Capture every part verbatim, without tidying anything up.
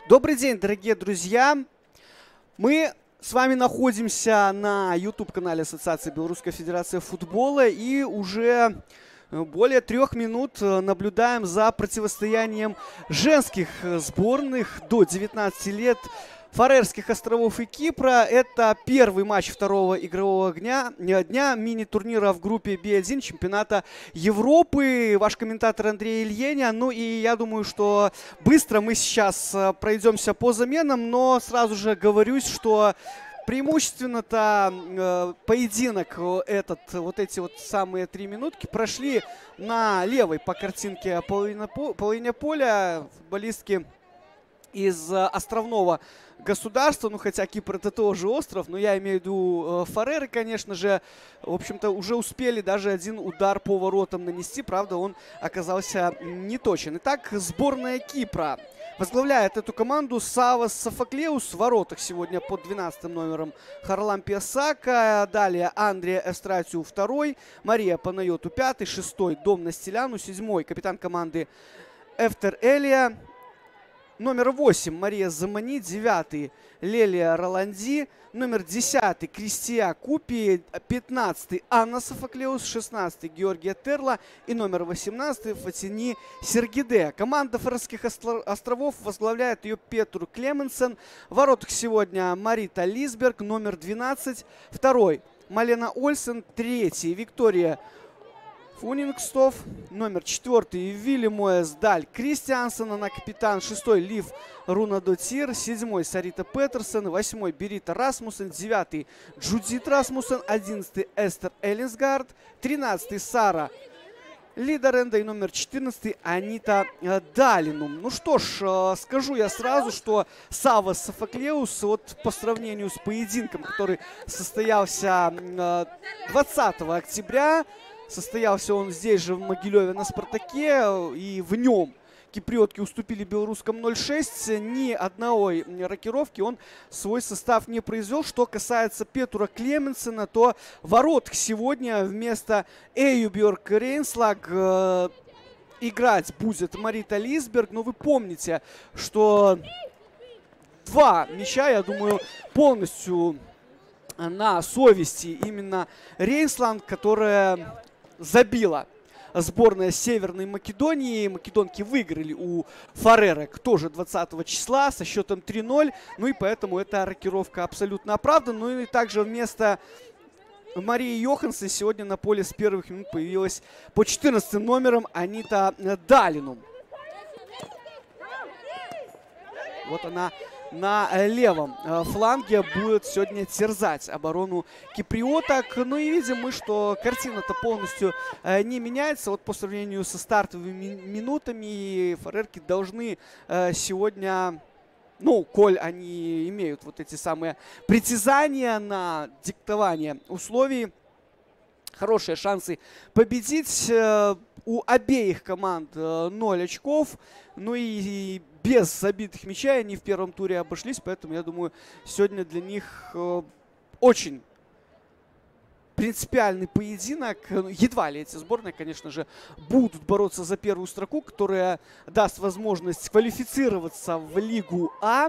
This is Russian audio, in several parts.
Добрый день, дорогие друзья! Мы с вами находимся на YouTube-канале Ассоциации Белорусской Федерации Футбола и уже более трех минут наблюдаем за противостоянием женских сборных до девятнадцати лет Фарерских островов и Кипра. Это первый матч второго игрового дня, дня мини-турнира в группе би один чемпионата Европы. Ваш комментатор Андрей Ильеня. Ну и я думаю, что быстро мы сейчас пройдемся по заменам, но сразу же говорюсь, что преимущественно-то э, поединок этот, вот эти вот самые три минутки прошли на левой по картинке половине, половине поля. Футболистки из э, островного государства, ну хотя Кипр это тоже остров, но я имею в виду э, Фареры, конечно же, в общем-то уже успели даже один удар по воротам нанести, правда он оказался неточен. Итак, сборная Кипра возглавляет эту команду Савас Софоклеус в воротах сегодня под двенадцатым номером Харлампия Сака, далее Андрия Эстратиу второй, Мария Панайоту пятый, шестой Дом Настеляну, седьмой капитан команды Эфтер Элия, номер восемь Мария Замани, девятый Лелия Роланди, номер десятый Кристия Купи, пятнадцатый Анна Софоклеус, шестнадцатый Георгия Терла и номер восемнадцатый Фатини Сергиде. Команда Фарерских островов возглавляет ее Петру Клеменсен. В воротах сегодня Марита Лисберг, номер двенадцать, второй Малена Ольсен, третий Виктория Фунингстов, номер четвертый Вилли Моэс Даль Кристиансен, она капитан, шестой Лив Рунадотир, седьмой Сарита Петерсен, восьмой Берита Расмуссен, девятый Джудит Расмуссен, одиннадцатый Эстер Эллинсгард, тринадцатый Сара Лидеренда и номер четырнадцатый Анита Далинум. Ну что ж, скажу я сразу, что Савас Софоклеус вот по сравнению с поединком, который состоялся двадцатого октября, состоялся он здесь же в Могилеве на Спартаке, и в нем киприотки уступили белорусским ноль шесть. Ни одной рокировки он свой состав не произвел. Что касается Петра Клеменсена, то в воротах сегодня вместо Эйюберг Рейнслаг э, играть будет Марита Лисберг. Но вы помните, что два мяча, я думаю, полностью на совести именно Рейнсланд, которая забила сборная Северной Македонии. Македонки выиграли у Фарерок тоже двадцатого числа со счетом три ноль. Ну и поэтому эта рокировка абсолютно оправдана. Ну и также вместо Марии Йоханссон сегодня на поле с первых минут появилась по четырнадцатым номером Анита Далинум. Вот она на левом фланге будет сегодня терзать оборону киприоток. Ну и видим мы, что картина-то полностью не меняется. Вот по сравнению со стартовыми минутами фарерки должны сегодня, ну, коль они имеют вот эти самые притязания на диктование условий, хорошие шансы победить. У обеих команд ноль очков. Ну и без забитых мячей они в первом туре обошлись. Поэтому, я думаю, сегодня для них очень принципиальный поединок. Едва ли эти сборные, конечно же, будут бороться за первую строку, которая даст возможность квалифицироваться в Лигу А.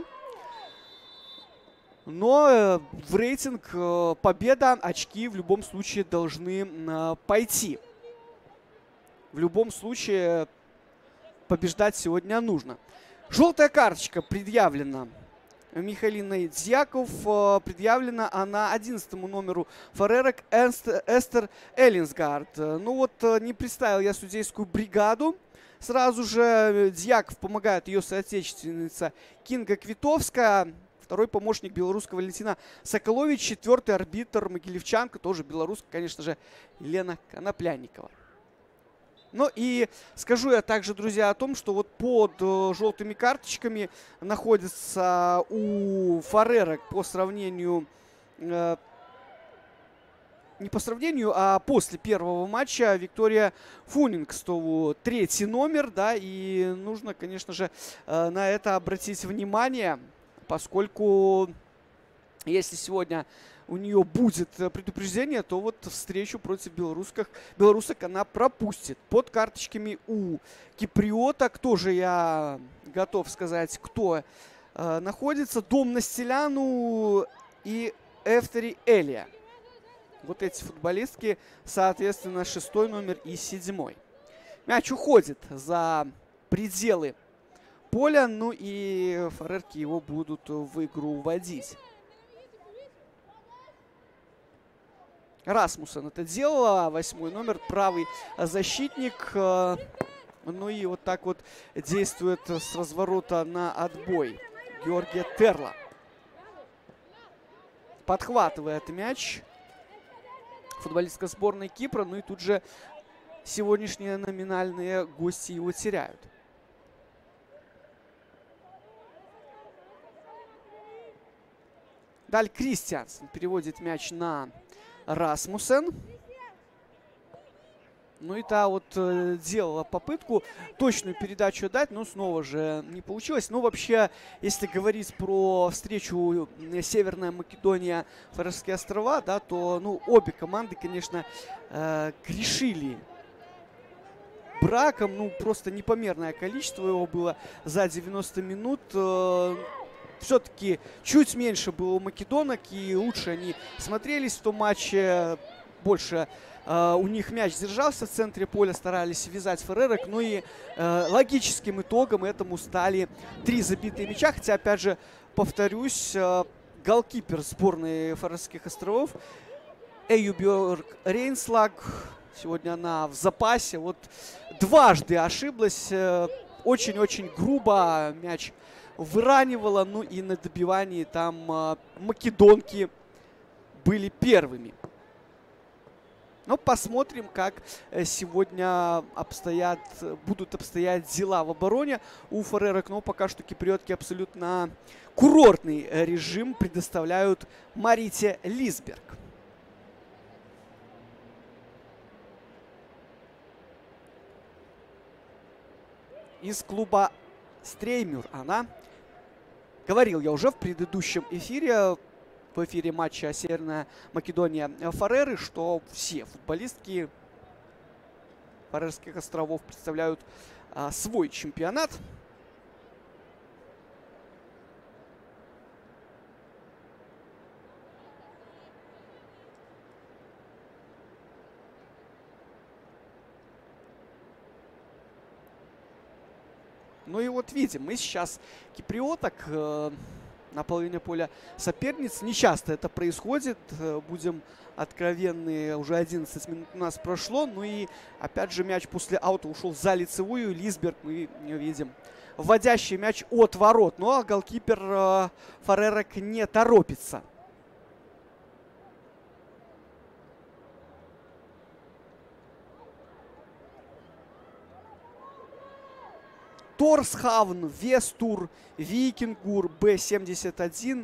Но в рейтинг победа, очки в любом случае должны пойти. В любом случае побеждать сегодня нужно. Желтая карточка предъявлена Михалиной Дьяков. Предъявлена она одиннадцатому номеру Фарерок Эстер Эллинсгард. Ну вот не представил я судейскую бригаду. Сразу же Дьяков помогает ее соотечественница Кинга Квитовская. Второй помощник белорусского Валентина Соколович. Четвертый арбитр могилевчанка, тоже белорусская, конечно же, Елена Коноплянникова. Ну и скажу я также, друзья, о том, что вот под э, желтыми карточками находится у Фарерок по сравнению, э, не по сравнению, а после первого матча Виктория Фунингстову третий номер, да, и нужно, конечно же, э, на это обратить внимание, поскольку если сегодня у нее будет предупреждение, то вот встречу против белорусских, белорусок она пропустит. Под карточками у киприоток тоже я готов сказать, кто э, находится. Дом Настеляну и Эфтери Элия. Вот эти футболистки, соответственно, шестой номер и седьмой. Мяч уходит за пределы поля, ну и фарерки его будут в игру вводить. Расмуссен это делала, восьмой номер, правый защитник. Ну и вот так вот действует с разворота на отбой Георгия Терла. Подхватывает мяч футболистка сборной Кипра. Ну и тут же сегодняшние номинальные гости его теряют. Даль Кристиансен переводит мяч на Расмуссен. Ну и та вот э, делала попытку точную передачу дать, но снова же не получилось. Ну вообще, если говорить про встречу Северная Македония, Фарерские острова, да, то ну обе команды, конечно, э, грешили браком. Ну просто непомерное количество его было за девяносто минут. Э, Все-таки чуть меньше было у македонок, и лучше они смотрелись в том матче. Больше э, у них мяч держался в центре поля, старались вязать фарерок. Ну и э, логическим итогом этому стали три забитые мяча. Хотя, опять же, повторюсь, э, голкипер сборной Фарерских островов Эйюбьорг Рейнслаг. Сегодня она в запасе. Вот дважды ошиблась. Очень-очень э, грубо мяч выранивала. Ну и на добивании там э, македонки были первыми. Но посмотрим, как сегодня обстоят, будут обстоять дела в обороне у фарерок. Но пока что киприотки абсолютно курортный режим предоставляют Марите Лисберг. Из клуба Стреймюр она. Говорил я уже в предыдущем эфире, в эфире матча Северная Македония Фареры, что все футболистки Фарерских островов представляют а, свой чемпионат. Ну и вот видим, мы сейчас киприоток э, на половине поля соперниц. Не часто это происходит. Будем откровенны, уже одиннадцать минут у нас прошло. Ну и опять же мяч после аута ушел за лицевую. Лисберг мы не видим. Вводящий мяч от ворот. Ну а голкипер э, фарерок не торопится. Торсхавн, Вестур, Викингур, Б семьдесят один,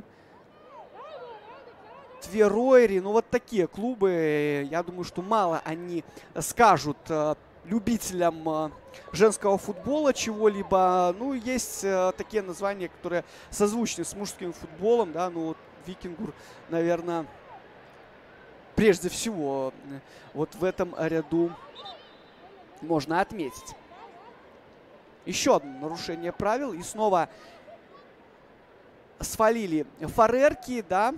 Тверойри. Ну, вот такие клубы, я думаю, что мало они скажут э, любителям э, женского футбола чего-либо. Ну, есть э, такие названия, которые созвучны с мужским футболом, да, ну, вот Викингур, наверное, прежде всего э, вот в этом ряду можно отметить. Еще одно нарушение правил. И снова свалили фарерки, да.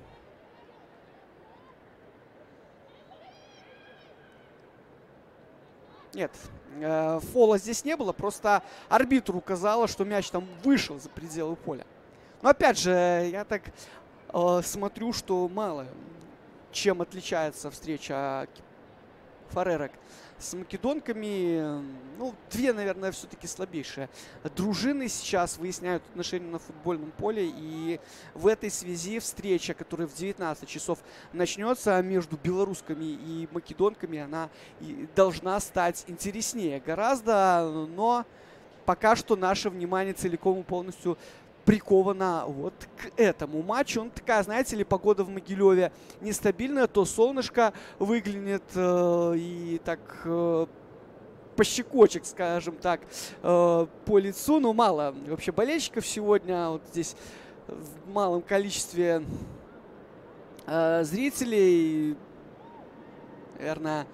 Нет, э, фола здесь не было. Просто арбитру указала, что мяч там вышел за пределы поля. Но опять же, я так э, смотрю, что мало чем отличается встреча фарерок с македонками. Ну, две, наверное, все-таки слабейшие дружины сейчас выясняют отношения на футбольном поле. И в этой связи встреча, которая в девятнадцать часов начнется между белорусскими и македонками, она и должна стать интереснее гораздо. Но пока что наше внимание целиком и полностью прикована вот к этому матчу. Он такая, знаете ли, погода в Могилеве нестабильная, то солнышко выглянет э, и так э, пощекочек, скажем так, э, по лицу. Ну, мало вообще болельщиков сегодня. Вот здесь в малом количестве э, зрителей. Наверное,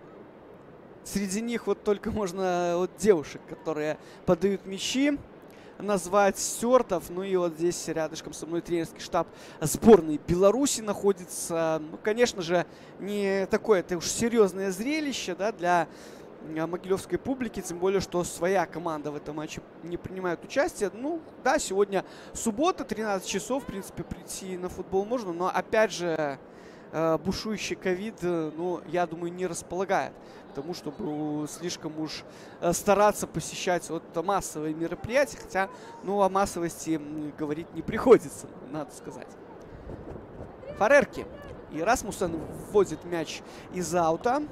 среди них вот только можно вот девушек, которые подают мячи. назвать стертов. Ну и вот здесь рядышком со мной тренерский штаб сборной Беларуси находится. Ну, конечно же, не такое это уж серьезное зрелище, да, для могилевской публики, тем более, что своя команда в этом матче не принимает участие. Ну, да, сегодня суббота, тринадцать часов, в принципе, прийти на футбол можно, но, опять же, бушующий ковид, ну, я думаю, не располагает к тому, чтобы слишком уж стараться посещать вот массовые мероприятия, хотя, ну, о массовости говорить не приходится, надо сказать. Фарерки. И Расмуссен вводит мяч из аута.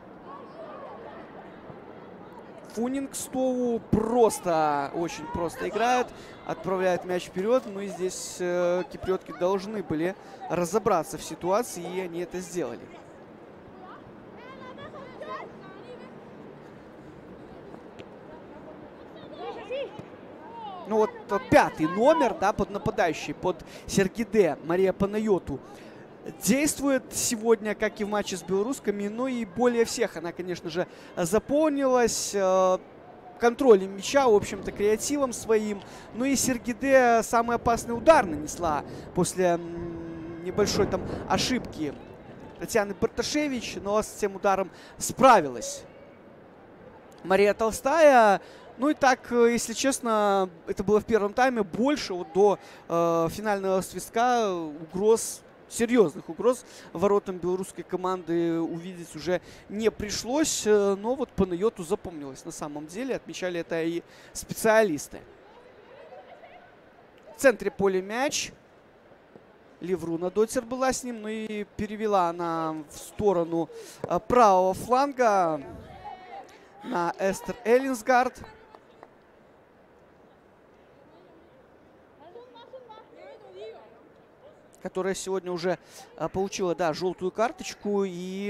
Фунингстову просто, очень просто играет, отправляет мяч вперед. Ну и здесь э, киприотки должны были разобраться в ситуации, и они это сделали. Ну вот пятый номер, да, под нападающий, под Сергиде, Мария Панайоту, действует сегодня, как и в матче с белорусскими, но и более всех она, конечно же, заполнилась э, контролем мяча, в общем-то, креативом своим. Ну и Сергиде самый опасный удар нанесла после м, небольшой там ошибки Татьяны Барташевич, но с этим ударом справилась Мария Толстая. Ну и так, если честно, это было в первом тайме, больше вот до э, финального свистка угроз, серьезных угроз воротам белорусской команды увидеть уже не пришлось. Но вот Панайоту запомнилось на самом деле. Отмечали это и специалисты. В центре поля мяч. Левруна Дотер была с ним. Ну и перевела она в сторону правого фланга на Эстер Эллинсгард. Которая сегодня уже а, получила, да, желтую карточку. И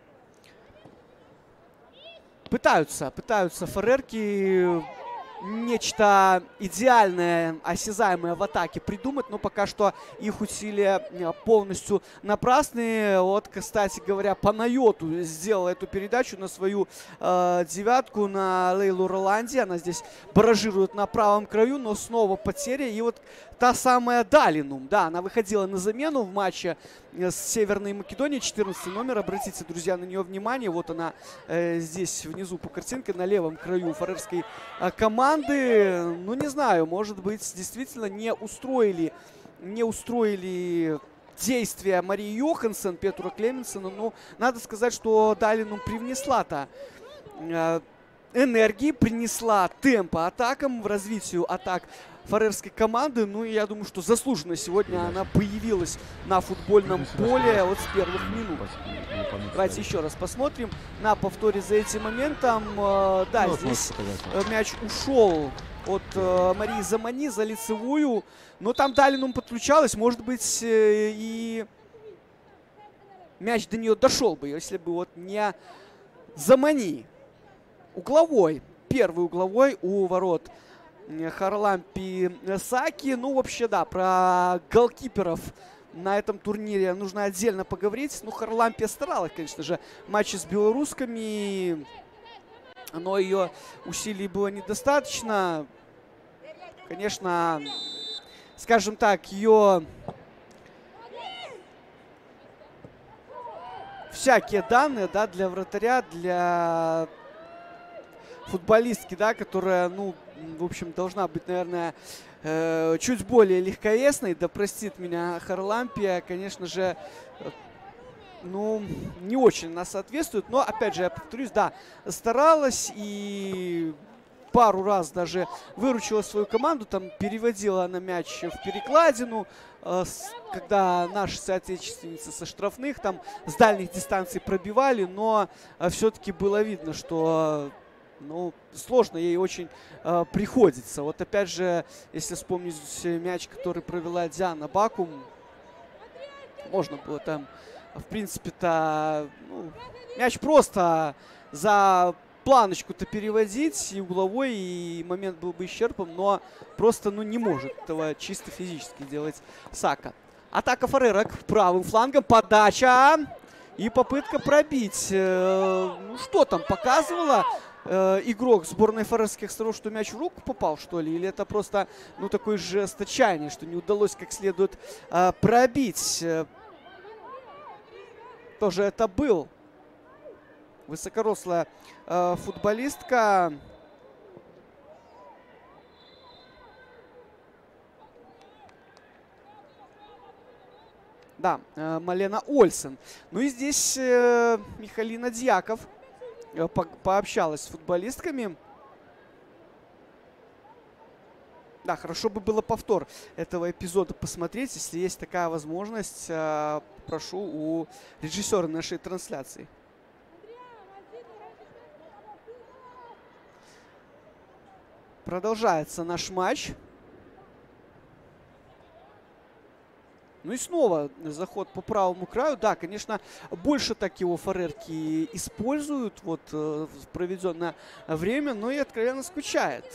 пытаются, пытаются фарерки нечто идеальное, осязаемое в атаке придумать, но пока что их усилия полностью напрасные. Вот, кстати говоря, Панайоту сделала эту передачу на свою э, девятку, на Лейлу Роланди. Она здесь баражирует на правом краю, но снова потеря. И вот та самая Далинум, да, она выходила на замену в матче с Северной Македонией, четырнадцатый номер. Обратите, друзья, на нее внимание. Вот она э, здесь внизу по картинке, на левом краю фарерской э, команды. Ну, не знаю, может быть, действительно не устроили, не устроили действия Марии Йоханссон, Петра Клеменсона. Но надо сказать, что Далинум привнесла-то э, энергии, принесла темпа атакам, в развитию атак фарерской команды. Ну и я думаю, что заслуженно сегодня она появилась на футбольном поле вот с первых минут. Давайте еще раз посмотрим на повторе за этим моментом. Э, да, ну, здесь мяч ушел от э, Марии Замани за лицевую. Но там Далинум подключалась. Может быть, э, и мяч до нее дошел бы, если бы вот не Замани. Угловой. Первый угловой у ворот Харлампи Саки. Ну, вообще, да, про голкиперов на этом турнире нужно отдельно поговорить. Ну, Харлампия старалась, конечно же, в матче с белорусскими, но ее усилий было недостаточно. Конечно, скажем так, ее всякие данные, да, для вратаря, для футболистки, да, которая, ну, в общем, должна быть, наверное, э, чуть более легковесной. Да простит меня Харлампия, конечно же, э, ну, не очень она соответствует. Но, опять же, я повторюсь, да, старалась и пару раз даже выручила свою команду. Там переводила она мяч в перекладину, э, с, когда наши соотечественницы со штрафных там с дальних дистанций пробивали. Но э, все-таки было видно, что... Ну, сложно ей очень э, приходится. Вот опять же, если вспомнить мяч, который провела Диана Бакум, можно было там, в принципе-то, ну, мяч просто за планочку-то переводить, и угловой, и момент был бы исчерпан, но просто, ну, не может этого чисто физически делать Сака. Атака фарерок правым флангом, подача и попытка пробить. Э, ну, что там показывала э, игрок сборной Фарерских островов, что мяч в руку попал, что ли? Или это просто, ну, такой жест отчаяния, что не удалось как следует э, пробить? Тоже это был. Высокорослая э, футболистка. Да, э, Малена Ольсен. Ну и здесь э, Михалина Дьяков э, по пообщалась с футболистками. Да, хорошо бы было повтор этого эпизода посмотреть. Если есть такая возможность, э, прошу у режиссера нашей трансляции. Продолжается наш матч. Ну и снова заход по правому краю. Да, конечно, больше так его фарерки используют вот э, в проведенное время, но и откровенно скучает.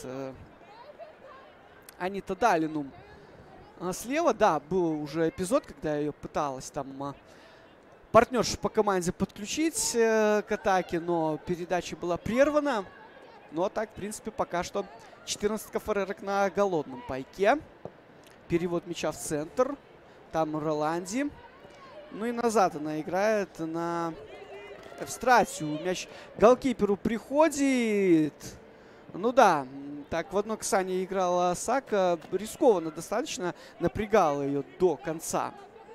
Анита Далинум слева. Да, был уже эпизод, когда ее пыталась там партнерша по команде подключить э, к атаке, но передача была прервана. Ну а так, в принципе, пока что четырнадцать фарерок на голодном пайке. Перевод мяча в центр. Там Роланди. Ну и назад она играет на Эвстратию. Мяч голкиперу приходит. Ну да, так в одно касание играла Сака. Рискованно достаточно. Напрягала ее до конца.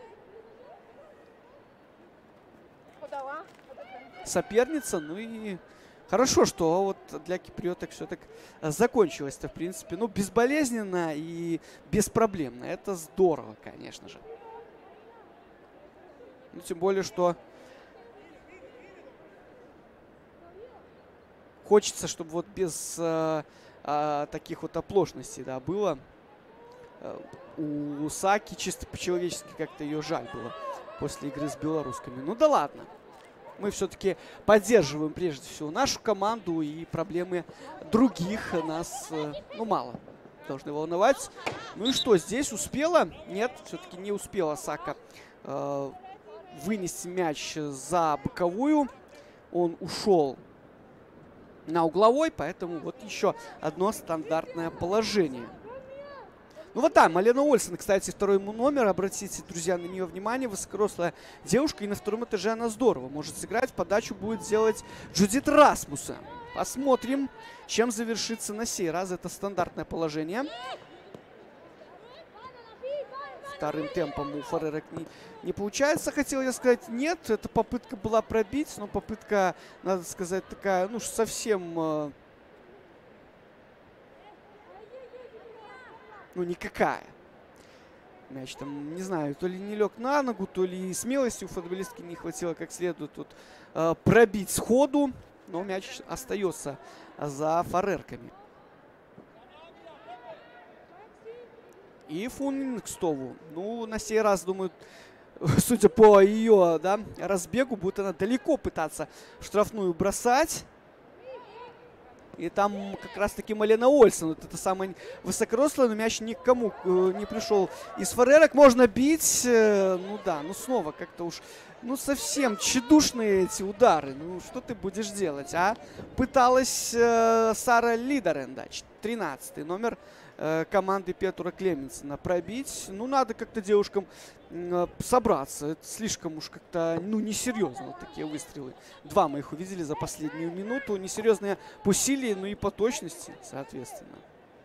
Соперница. Ну и хорошо, что вот для киприоток все так закончилось-то, в принципе. Ну, безболезненно и беспроблемно. Это здорово, конечно же. Ну, тем более, что хочется, чтобы вот без э, э, таких вот оплошностей, да, было. Э, у Саки чисто по-человечески как-то ее жаль было после игры с белорусскими. Ну да ладно. Мы все-таки поддерживаем прежде всего нашу команду, и проблемы других нас, ну, мало должны волновать. Ну и что, здесь успела? Нет, все-таки не успела Сака э, вынести мяч за боковую. Он ушел на угловой, поэтому вот еще одно стандартное положение. Ну вот да, Малена Ольсен, кстати, второй ему номер. Обратите, друзья, на нее внимание. Высокорослая девушка, и на втором этаже она здорово может сыграть. Подачу будет делать Джудит Расмуссен. Посмотрим, чем завершится на сей раз это стандартное положение. Вторым темпом у фарерок не, не получается. Хотел я сказать, нет, эта попытка была пробить, но попытка, надо сказать, такая, ну, совсем... Ну, никакая. Мяч там, не знаю, то ли не лег на ногу, то ли смелости у футболистки не хватило как следует тут э, пробить сходу. Но мяч остается за фарерками. И Фунингстову. Ну, на сей раз, думаю, судя по ее, да, разбегу, будет она далеко пытаться штрафную бросать. И там как раз-таки Малена Ольсен. Вот это самая высокорослая, но мяч никому э, не пришел из фарерок. Можно бить. Э, ну да, ну снова как-то уж, ну совсем тщедушные эти удары. Ну что ты будешь делать, а? Пыталась э, Сара Лидерен, да, тринадцатый номер э, команды Петра Клеменсена пробить. Ну надо как-то девушкам э, собраться. Это слишком уж как-то, ну несерьезно вот такие выстрелы. Два мы их увидели за последнюю минуту. Несерьезные по силе, ну и по точности, соответственно.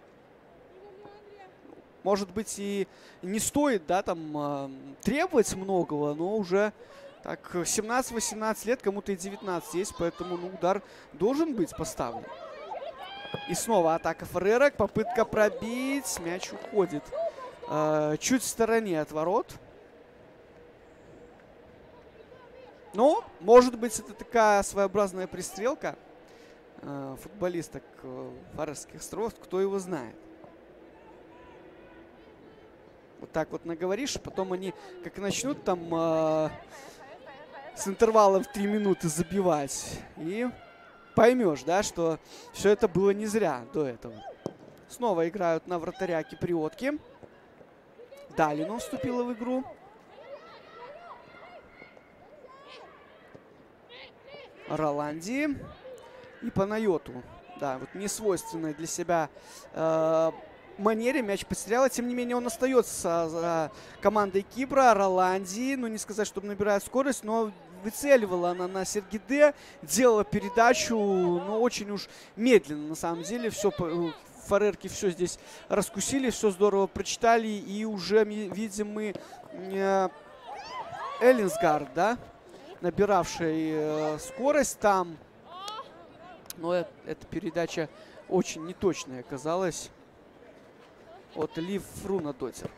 Может быть, и не стоит, да, там э, требовать многого, но уже так семнадцать-восемнадцать лет, кому-то и девятнадцать есть, поэтому, ну, удар должен быть поставлен. И снова атака фарерок, попытка пробить, мяч уходит э, чуть в стороне от ворот. Но, может быть, это такая своеобразная пристрелка э, футболисток э, Фарерских островов, кто его знает. Вот так вот наговоришь, потом они как начнут там э, с интервалом в три минуты забивать. И поймешь, да, что все это было не зря до этого. Снова играют на вратаря киприотки. Далину вступила в игру. Роланди. И Панайоту. Да, вот несвойственной для себя э, манере мяч потеряла. Тем не менее, он остается за командой Кипра. Роланди, ну не сказать, чтобы набирает скорость, но выцеливала она на Сергиде, делала передачу, но очень уж медленно на самом деле. Все, фарерки все здесь раскусили, все здорово прочитали. И уже видим мы э, Эллинсгард, да, набиравший э, скорость там. Но это, эта передача очень неточная оказалась от Лив Фрунадотир.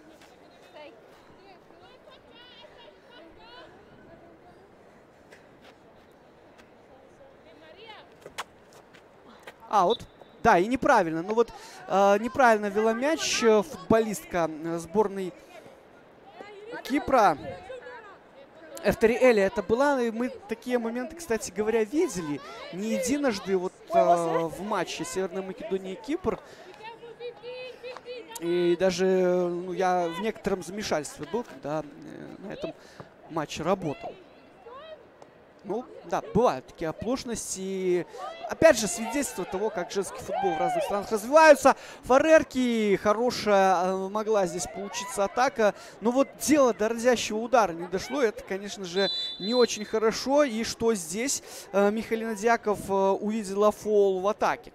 Аут. Да, и неправильно. Ну вот э, неправильно вела мяч футболистка сборной Кипра. Эфтери-Эли это была, и мы такие моменты, кстати говоря, видели не единожды вот э, в матче Северной Македонии и Кипр. И даже ну, я в некотором замешательстве был, когда э, на этом матче работал. Ну, да, бывают такие оплошности. И, опять же, свидетельство того, как женский футбол в разных странах развиваются. Фарерки, хорошая могла здесь получиться атака. Но вот дело до разящего удара не дошло. Это, конечно же, не очень хорошо. И что здесь? Михалина Дьяков увидела фол в атаке.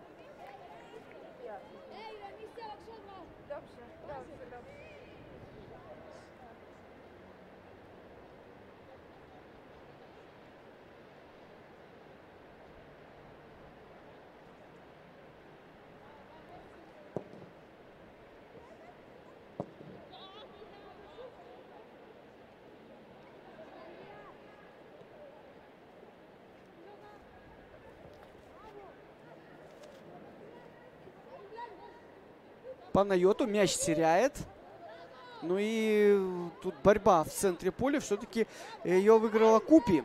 Панайоту мяч теряет. Ну и тут борьба в центре поля. Все-таки ее выиграла Купи.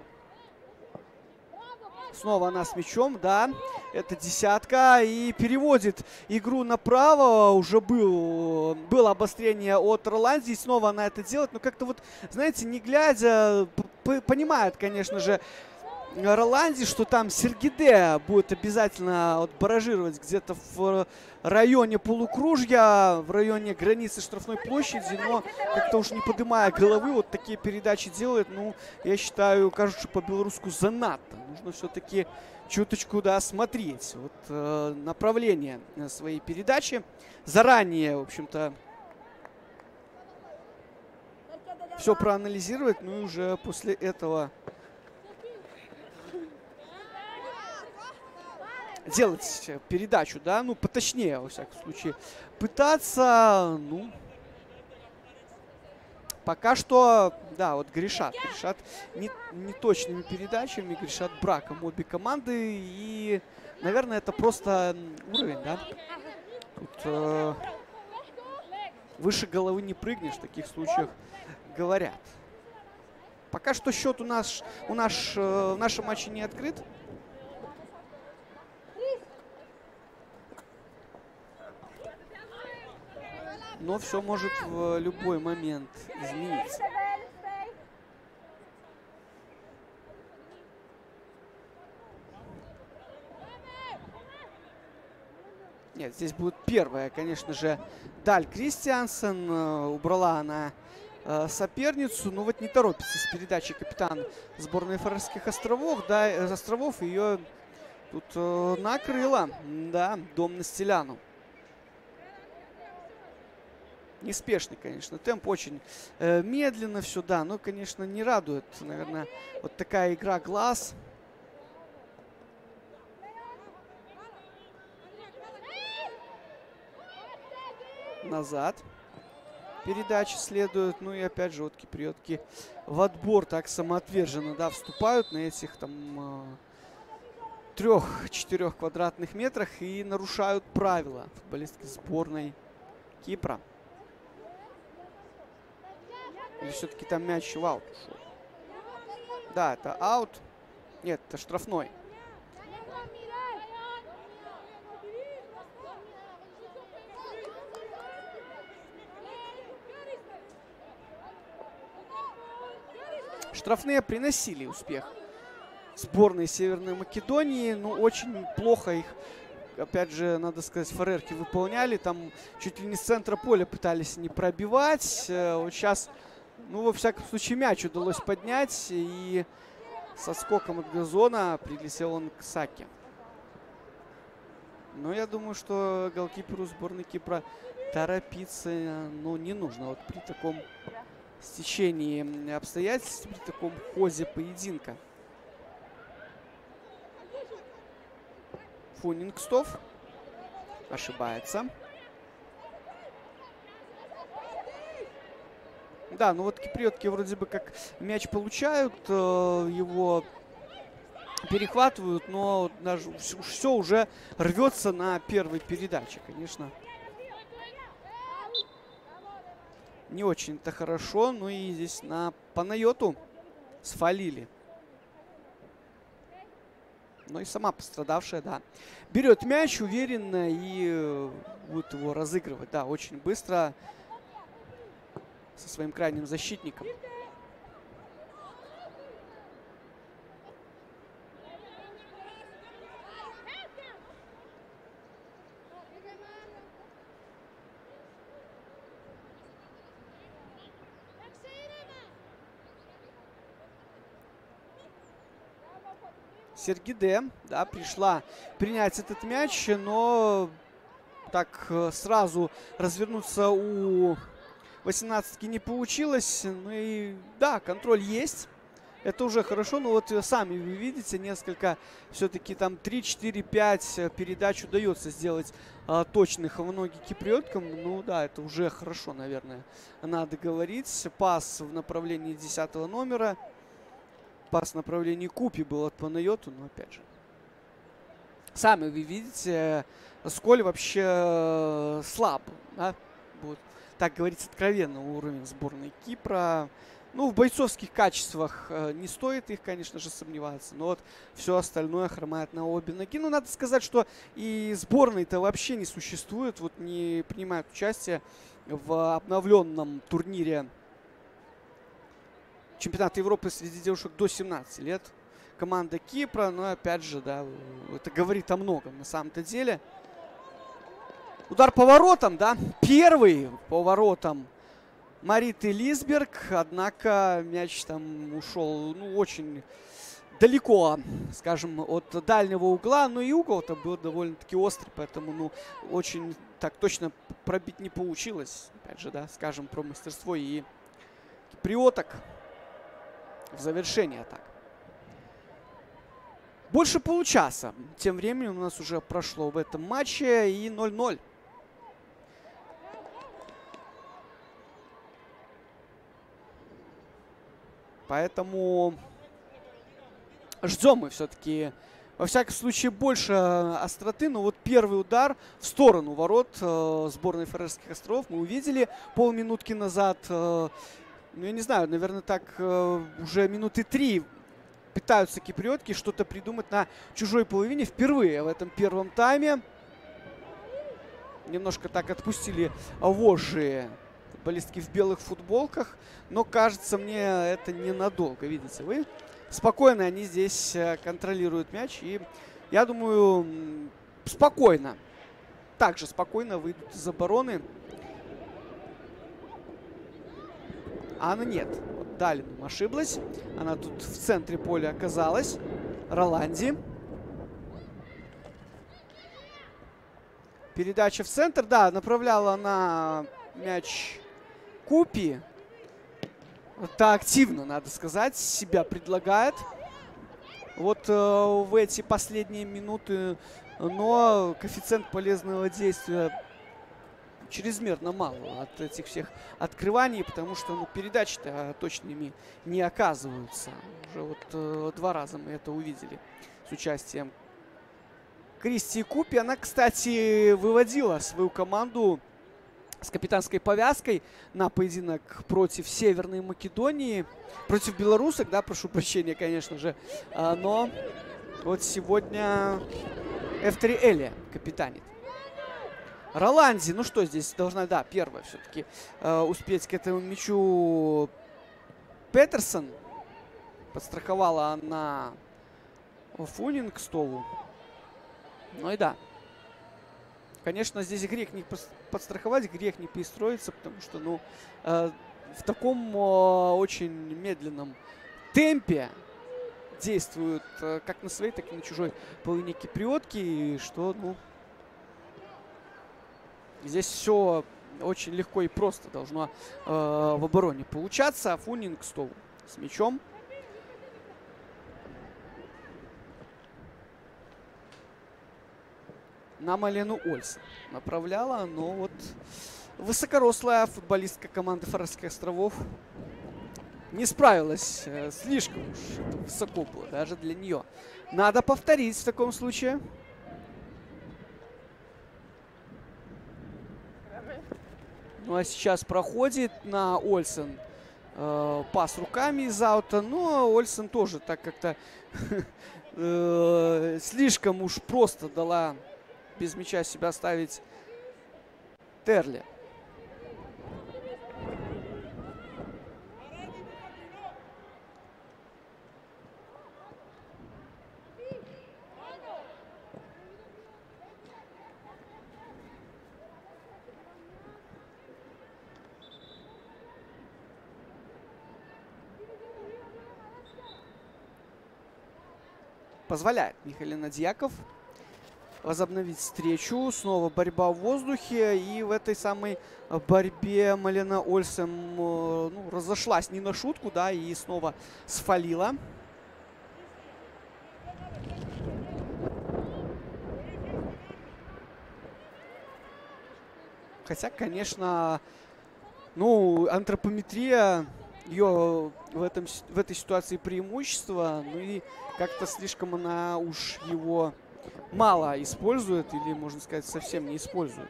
Снова она с мячом, да. Это десятка. И переводит игру направо. Уже был, было обострение от Роланди. Снова она это делает. Но как-то вот, знаете, не глядя, понимает, конечно же, Роланди, что там Сергиде будет обязательно вот баражировать где-то в районе полукружья, в районе границы штрафной площади, но как-то уж не поднимая головы, вот такие передачи делает, ну, я считаю, кажется, по-белорусски занадто. Нужно все-таки чуточку, да, смотреть вот, э, направление своей передачи. Заранее, в общем-то, все проанализировать, ну и уже после этого делать передачу, да, ну, поточнее, во всяком случае, пытаться, ну, пока что, да, вот грешат, грешат не, неточными передачами, грешат браком обе команды, и, наверное, это просто уровень, да, тут э, выше головы не прыгнешь, в таких случаях говорят. Пока что счет у нас, у нас э, в нашем матче не открыт. Но все может в любой момент измениться. Нет, здесь будет первая, конечно же, Даль Кристиансен. Убрала она э, соперницу. Но вот не торопится с передачей капитан сборной Фарерских островов. Да, островов ее тут э, накрыла. Да, дом на Стиляну. Неспешный, конечно, темп, очень э, медленно все, да, но, конечно, не радует, наверное, вот такая игра глаз. Назад передачи следуют, ну и опять же вот киприотки в отбор так самоотверженно, да, вступают на этих там э, трех-четырех квадратных метрах и нарушают правила футболистки сборной Кипра. Или все-таки там мяч в аут ушел? Да, это аут. Нет, это штрафной. Штрафные приносили успех сборной Северной Македонии. Ну, очень плохо их, опять же, надо сказать, фарерки выполняли. Там чуть ли не с центра поля пытались не пробивать. Вот сейчас, ну, во всяком случае, мяч удалось поднять. И со скоком от газона прилетел он к Саке. Но я думаю, что голкиперу сборной Кипра торопиться, ну, не нужно. Вот при таком стечении обстоятельств, при таком ходе поединка. Фунингстов ошибается. Да, ну вот киприотки вроде бы как мяч получают, э, его перехватывают, но даже все уже рвется на первой передаче, конечно. Не очень-то хорошо, ну и здесь на Панайоту сфалили. Ну и сама пострадавшая, да, берет мяч уверенно и будет его разыгрывать, да, очень быстро со своим крайним защитником. Сергиде, да, пришла принять этот мяч, но так сразу развернуться у восемнадцатки не получилось. Ну и да, контроль есть. Это уже хорошо, но вот сами вы видите, несколько, все-таки там три, четыре, пять передач удается сделать а, точных в ноги киприоткам. Ну да, это уже хорошо, наверное, надо говорить. Пас в направлении десятого номера. Пас в направлении Купи был от Панайоту, но опять же. Сами вы видите, сколь вообще слаб, да? Вот, так говорить откровенно, уровень сборной Кипра. Ну, в бойцовских качествах э, не стоит их, конечно же, сомневаться. Но вот все остальное хромает на обе ноги. Ну, надо сказать, что и сборной-то вообще не существует. Вот не принимают участие в обновленном турнире чемпионата Европы среди девушек до семнадцати лет. Команда Кипра, но опять же, да, это говорит о многом на самом-то деле. Удар по воротам, да, первый по воротам Мариты Лисберг, однако мяч там ушел, ну, очень далеко, скажем, от дальнего угла, но и угол-то был довольно-таки острый, поэтому, ну, очень так точно пробить не получилось. Опять же, да, скажем про мастерство и киприоток в завершении атак. Больше получаса. Тем временем у нас уже прошло в этом матче и ноль ноль. Поэтому ждем мы все-таки, во всяком случае, больше остроты. Но вот первый удар в сторону ворот э, сборной Фарерских островов мы увидели полминутки назад. Э, ну, я не знаю, наверное, так э, уже минуты три пытаются киприотки что-то придумать на чужой половине. Впервые в этом первом тайме. Немножко так отпустили вожжи футболистки в белых футболках. Но, кажется, мне это ненадолго. Видите вы? Спокойно они здесь контролируют мяч. И, я думаю, спокойно. Также спокойно выйдут из обороны. А она нет. Вот Далином ошиблась. Она тут в центре поля оказалась. Роланди. Передача в центр. Да, направляла она мяч Купи. Это активно, надо сказать, себя предлагает. Вот э, в эти последние минуты. Но коэффициент полезного действия чрезмерно мало от этих всех открываний, потому что, ну, передачи-то точными не оказываются. Уже вот э, два раза мы это увидели с участием Кристи Купи. Она, кстати, выводила свою команду с капитанской повязкой на поединок против Северной Македонии. Против белорусок, да, прошу прощения, конечно же. А, но вот сегодня эф три Элия капитанит. Роланди, ну что здесь должна, да, первая все-таки э, успеть к этому мячу. Петерсон. Подстраховала она Фунин к столу. Ну и да. Конечно, здесь грех не подстраховать, грех не перестроиться, потому что, ну, э, в таком э, очень медленном темпе действуют э, как на своей, так и на чужой половине киприотки, и что, ну, здесь все очень легко и просто должно э, в обороне получаться. Фунин к столу с мячом. На Малену Ольсен направляла, но вот высокорослая футболистка команды Фарерских островов не справилась. Слишком уж высоко было даже для нее. Надо повторить в таком случае. Ну а сейчас проходит на Ольсен э, пас руками из аута. Но Ольсен тоже так как-то э, слишком уж просто дала без мяча себя ставить Терли. Позволяет Михалина Дьяков возобновить встречу. Снова борьба в воздухе. И в этой самой борьбе Малена Ольсен ну, разошлась не на шутку, да, и снова сфалила. Хотя, конечно, ну, антропометрия, ее в, этом, в этой ситуации преимущество. Ну и как-то слишком она уж его мало использует, или, можно сказать, совсем не использует.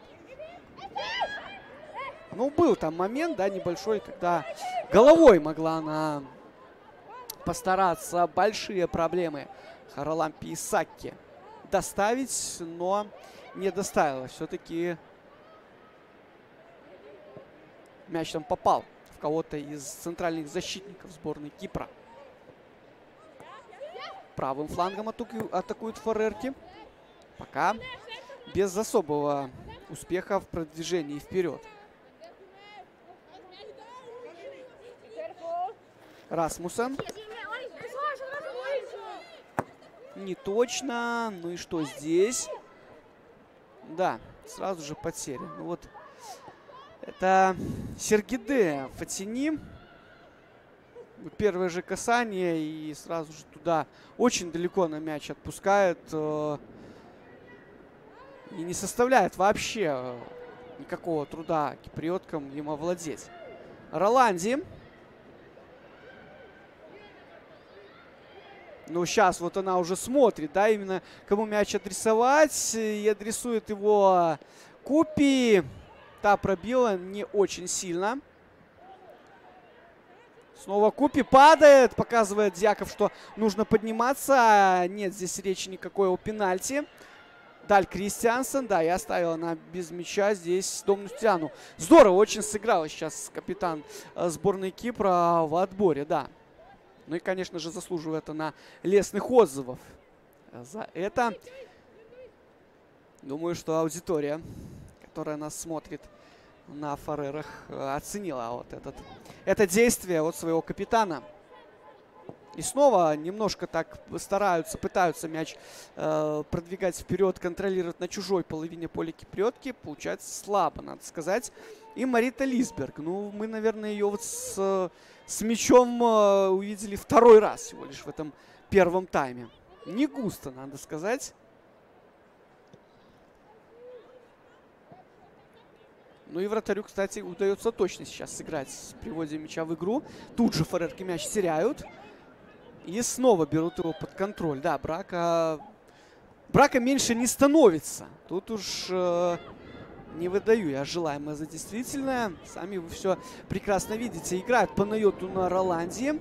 Ну, был там момент, да, небольшой, когда головой могла она постараться большие проблемы Харалампи Исаки доставить, но не доставила. Все-таки мяч там попал в кого-то из центральных защитников сборной Кипра. Правым флангом атаку, атакуют фарерки. Пока без особого успеха в продвижении вперед. Расмуссен. Не точно. Ну и что здесь? Да, сразу же потеря. Ну вот это Сергиде Фатини. Первое же касание и сразу же туда очень далеко на мяч отпускает. И не составляет вообще никакого труда киприоткам им овладеть. Роланди. Ну, сейчас вот она уже смотрит, да, именно кому мяч адресовать. И адресует его Купи. Та пробила не очень сильно. Снова Купи падает. Показывает Дьяков, что нужно подниматься. Нет здесь речи никакой о пенальти. Даль Кристиансен, да, и оставила она без мяча здесь Домнустяну. Здорово очень сыграла сейчас капитан сборной Кипра в отборе, да. Ну и, конечно же, заслуживает она лестных отзывов за это. Думаю, что аудитория, которая нас смотрит на Фарерах, оценила вот этот, это действие от своего капитана. И снова немножко так стараются, пытаются мяч э, продвигать вперед, контролировать на чужой половине поля киприотки. Получается слабо, надо сказать. И Марита Лисберг. Ну, мы, наверное, ее вот с, с мячом э, увидели второй раз всего лишь в этом первом тайме. Не густо, надо сказать. Ну и вратарю, кстати, удается точно сейчас сыграть с приводом мяча в игру. Тут же фарерки мяч теряют. И снова берут его под контроль. Да, брака, брака меньше не становится. Тут уж э, не выдаю я желаемое за действительное. Сами вы все прекрасно видите. Играют по налету на Роланди.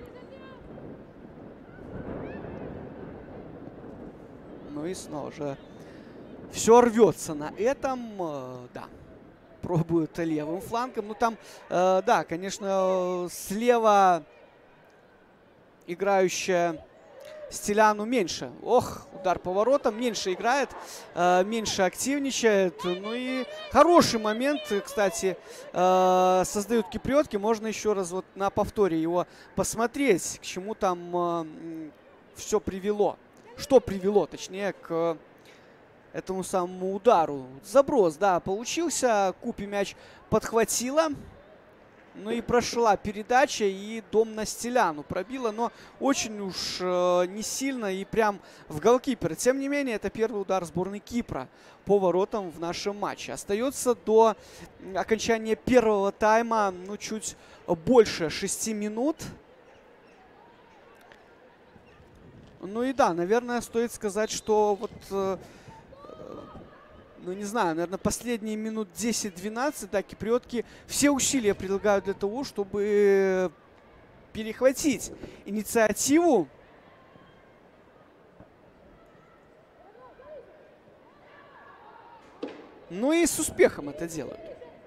Ну и снова же все рвется на этом. Э, да, пробуют левым флангом. Ну там, э, да, конечно, слева играющая Стиляну меньше. Ох, удар поворотом. Меньше играет, э, меньше активничает. Ну и хороший момент, кстати, э, создают киприотки. Можно еще раз вот на повторе его посмотреть, к чему там э, все привело. Что привело, точнее, к этому самому удару. Заброс, да, получился. Купи мяч подхватила. Ну и прошла передача, и дом на Стиляну пробила, но очень уж э, не сильно и прям в голкипера. Тем не менее, это первый удар сборной Кипра по воротам в нашем матче. Остается до окончания первого тайма, ну, чуть больше шести минут. Ну и да, наверное, стоит сказать, что вот... Э, ну, не знаю, наверное, последние минут десять-двенадцать, да, киприотки все усилия предлагают для того, чтобы перехватить инициативу. Ну и с успехом это делают.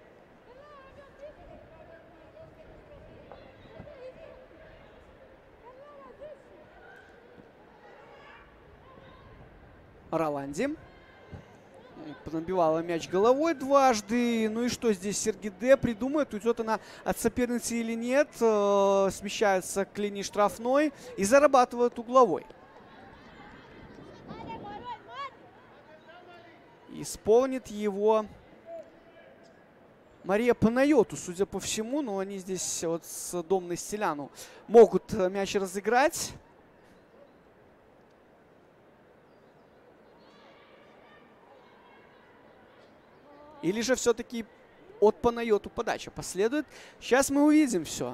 Роланди. Набивала мяч головой дважды. Ну и что здесь Сергиде придумает? Уйдет она от соперницы или нет. Э, смещается к линии штрафной и зарабатывает угловой. Исполнит его Мария Панайоту, судя по всему. Но они здесь вот с Домной Стиляну могут мяч разыграть. Или же все-таки от Панайоту подача последует. Сейчас мы увидим все.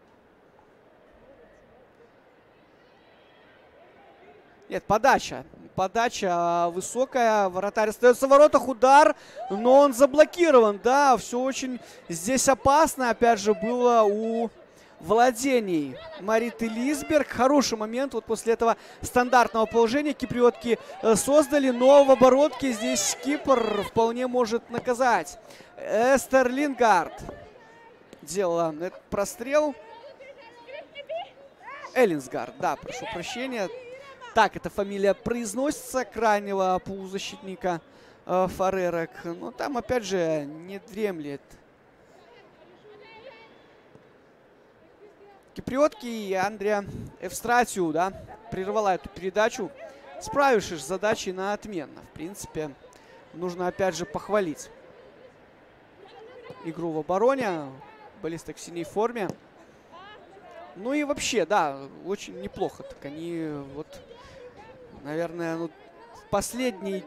Нет, подача. Подача высокая. Вратарь остается в воротах. Удар. Но он заблокирован. Да, все очень здесь опасно. Опять же, было у владений Мариты Лисберг. Хороший момент. Вот после этого стандартного положения киприотки э, создали. Но в оборотке здесь Кипр вполне может наказать. Эстер Лингард делала этот прострел. Эллинсгард, да, прошу прощения. Так эта фамилия произносится, крайнего полузащитника э, Фарерок. Но там, опять же, не дремлет киприотки. И Андреа Евстратиу, да, прервала эту передачу, справившись с задачей на отменно. В принципе, нужно опять же похвалить игру в обороне. Баллисток в синей форме. Ну и вообще, да, очень неплохо. Так они вот, наверное, ну, последний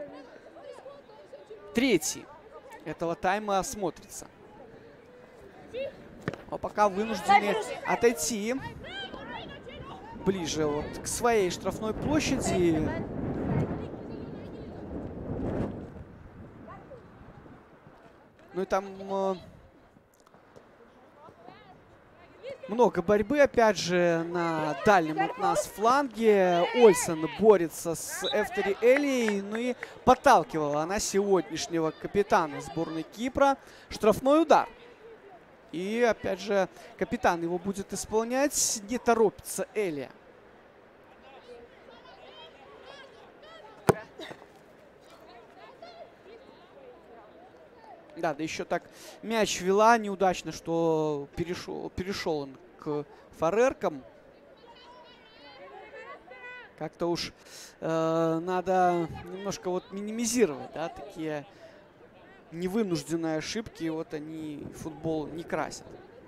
третий этого тайма смотрится. А пока вынуждены отойти ближе вот к своей штрафной площади. Ну и там э, много борьбы, опять же, на дальнем от нас фланге. Ольсен борется с Эфтери Элией, ну и подталкивала она сегодняшнего капитана сборной Кипра. Штрафной удар. И, опять же, капитан его будет исполнять. Не торопится Элия. Да, да еще так мяч вела неудачно, что перешел, перешел он к фареркам. Как-то уж э, надо немножко вот минимизировать, да, такие невынужденные ошибки. Вот они футбол не красят.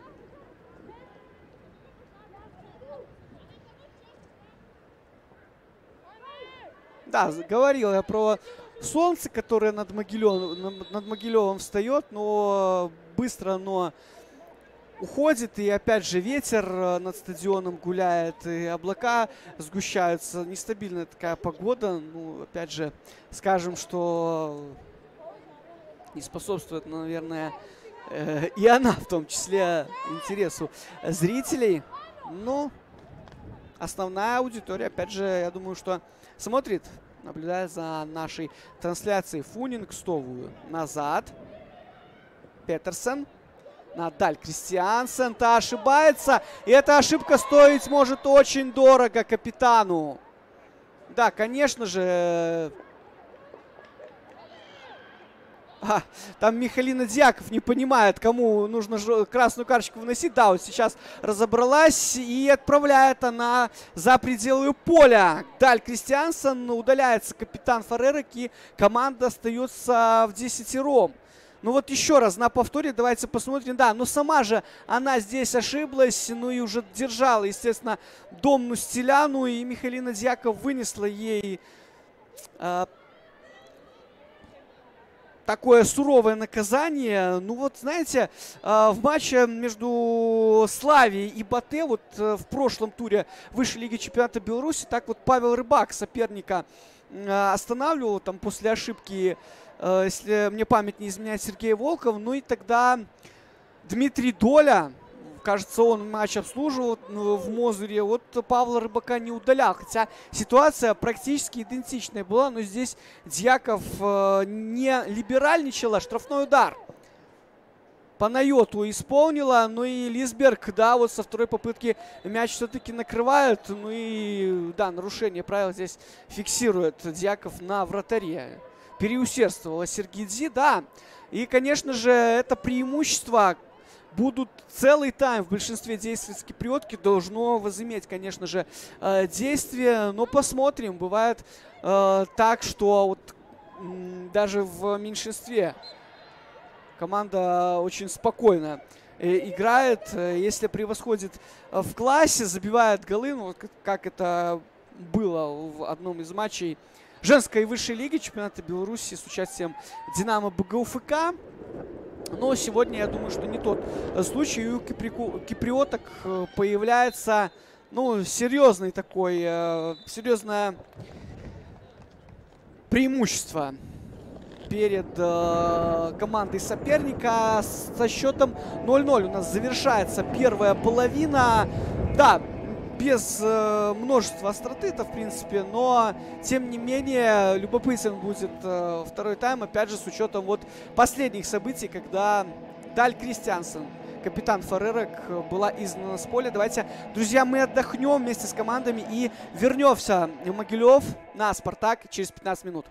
Да, говорил я про солнце, которое над Могилевым, над Могилевым встает, но быстро оно уходит. И опять же ветер над стадионом гуляет, и облака сгущаются. Нестабильная такая погода. Ну, опять же, скажем, что не способствует, наверное, э, и она в том числе интересу зрителей. Но основная аудитория, опять же, я думаю, что смотрит, наблюдая за нашей трансляцией. Фунинг стовую назад. Петерсен. На даль Кристиансен. Та ошибается. И эта ошибка стоить может очень дорого капитану. Да, конечно же. А, там Михалина Дьяков не понимает, кому нужно красную карточку выносить. Да, вот сейчас разобралась и отправляет она за пределы поля. Даль Кристиансен, удаляется капитан Фарерок, и команда остается в десятером. Ну вот еще раз на повторе давайте посмотрим. Да, но сама же она здесь ошиблась, ну и уже держала, естественно, Домну Стиляну, и Михалина Дьяков вынесла ей э, такое суровое наказание. Ну вот, знаете, в матче между Славией и Батэ, вот в прошлом туре высшей лиги чемпионата Беларуси, так вот Павел Рыбак соперника останавливал там после ошибки, если мне память не изменяет, Сергея Волкова. Ну и тогда Дмитрий Доля, кажется, он матч обслуживал в Мозыре, вот Павла Рыбака не удалял. Хотя ситуация практически идентичная была, но здесь Дьяков э, не либеральничала. Штрафной удар Панайоту исполнила. Ну и Лисберг, да, вот со второй попытки мяч все-таки накрывает. Ну и, да, нарушение правил здесь фиксирует Дьяков на вратаре. Переусердствовала Сергидзи, да. И, конечно же, это преимущество будут целый тайм в большинстве действий с киприотки должно возыметь, конечно же, э, действие. Но посмотрим. Бывает э, так, что вот, м, даже в меньшинстве команда очень спокойно э, играет. Если превосходит в классе, забивает голы, ну, как, как это было в одном из матчей женской высшей лиги чемпионата Беларуси с участием Динамо БГУФК. Но сегодня, я думаю, что не тот случай. И у киприку, киприоток появляется, ну, серьезный такой, э, серьезное преимущество перед э, командой соперника. Со счетом ноль ноль у нас завершается первая половина. Да, без э, множества остроты это, в принципе, но, тем не менее, любопытен будет э, второй тайм, опять же, с учетом вот последних событий, когда Даль Кристиансен, капитан Фарерок, была изгнана с поля. Давайте, друзья, мы отдохнем вместе с командами и вернемся в Могилев на Спартак через пятнадцать минут.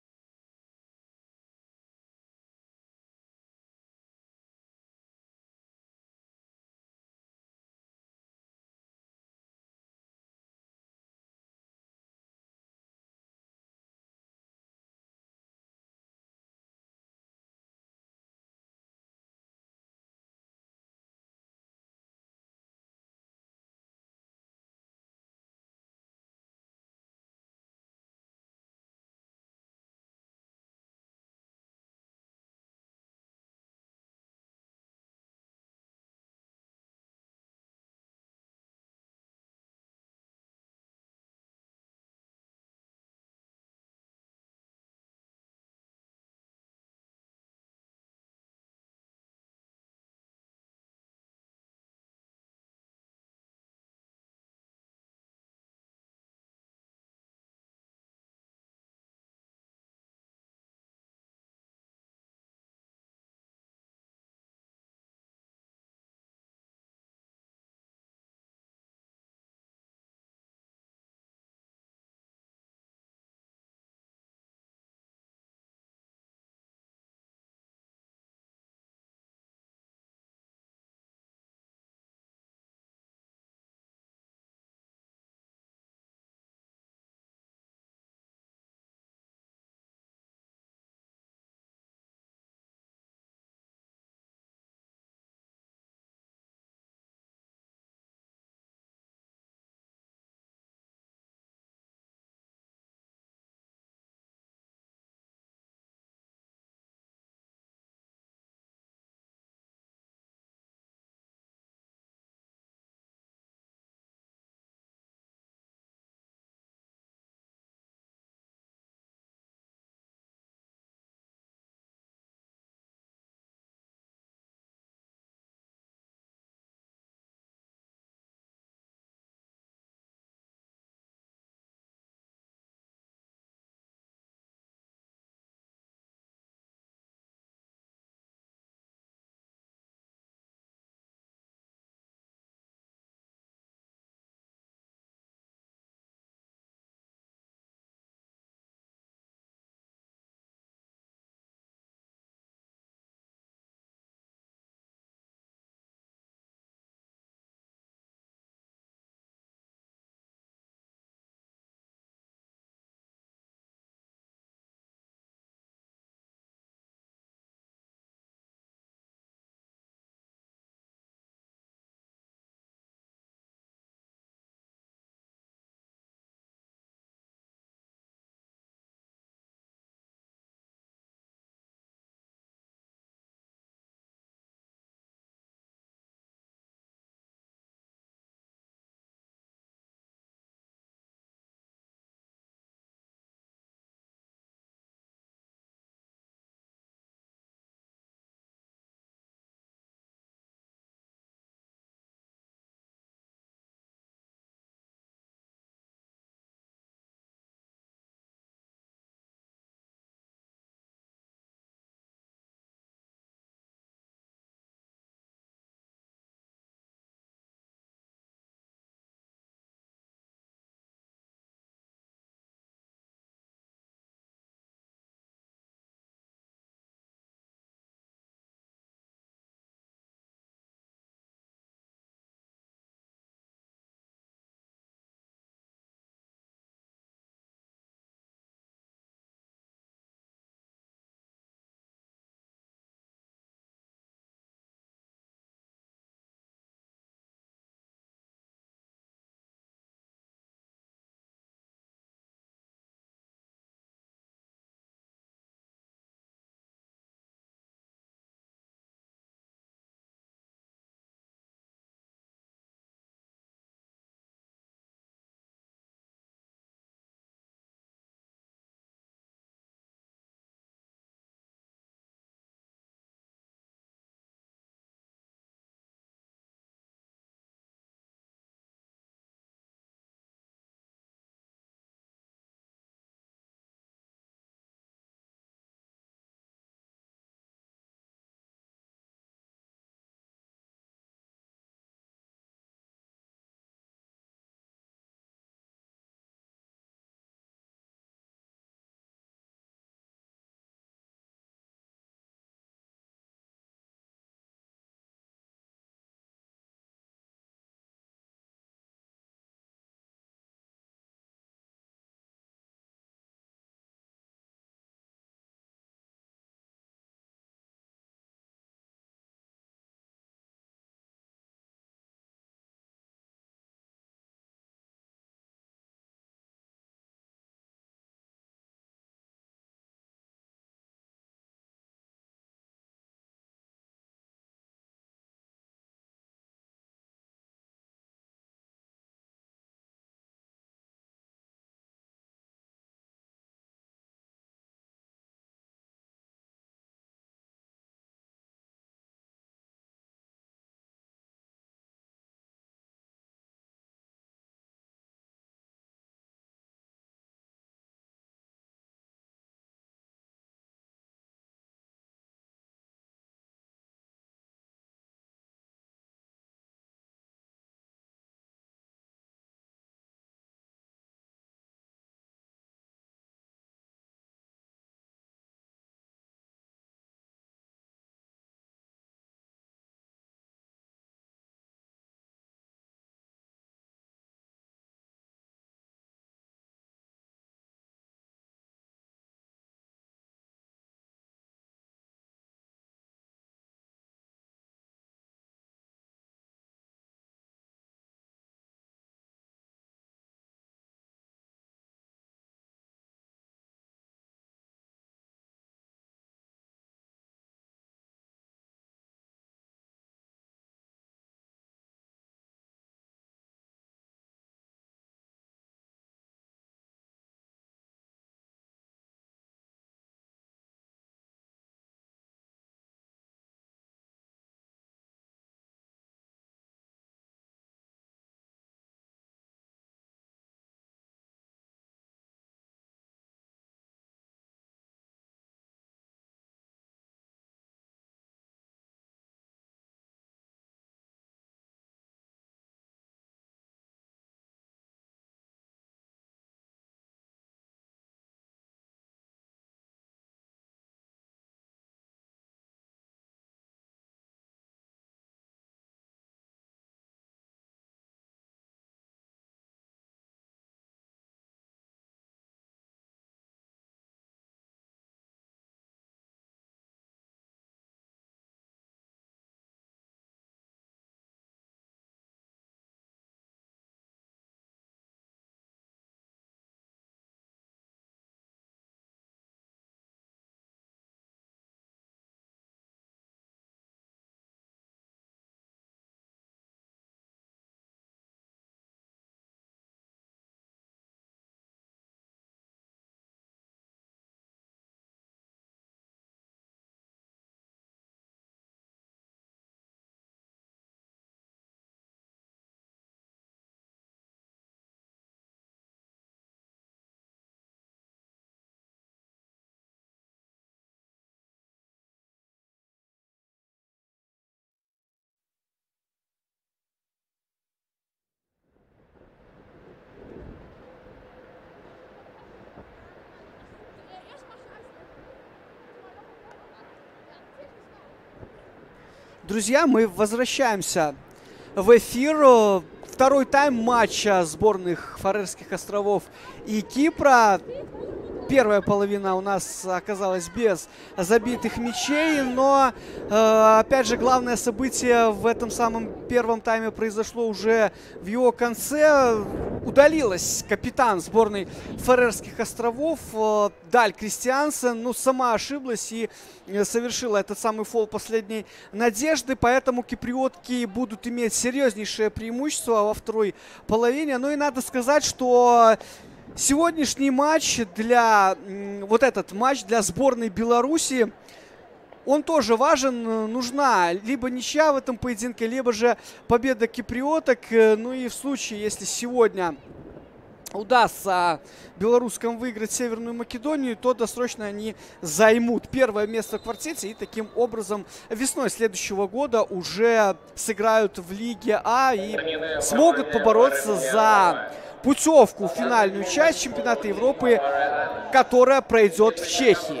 Друзья, мы возвращаемся в эфир. Второй тайм матча сборных Фарерских островов и Кипра. Первая половина у нас оказалась без забитых мячей, но, э, опять же, главное событие в этом самом первом тайме произошло уже в его конце. Удалилась капитан сборной Фарерских островов э, Даль Кристиансен. Ну, сама ошиблась и совершила этот самый фол последней надежды, поэтому киприотки будут иметь серьезнейшее преимущество во второй половине. Ну и надо сказать, что сегодняшний матч для, вот этот матч для сборной Беларуси, он тоже важен. Нужна либо ничья в этом поединке, либо же победа киприоток. Ну и в случае, если сегодня удастся белорусским выиграть Северную Македонию, то досрочно они займут первое место в квартете и таким образом весной следующего года уже сыграют в Лиге А и смогут побороться за путевку в финальную часть чемпионата Европы, которая пройдет в Чехии.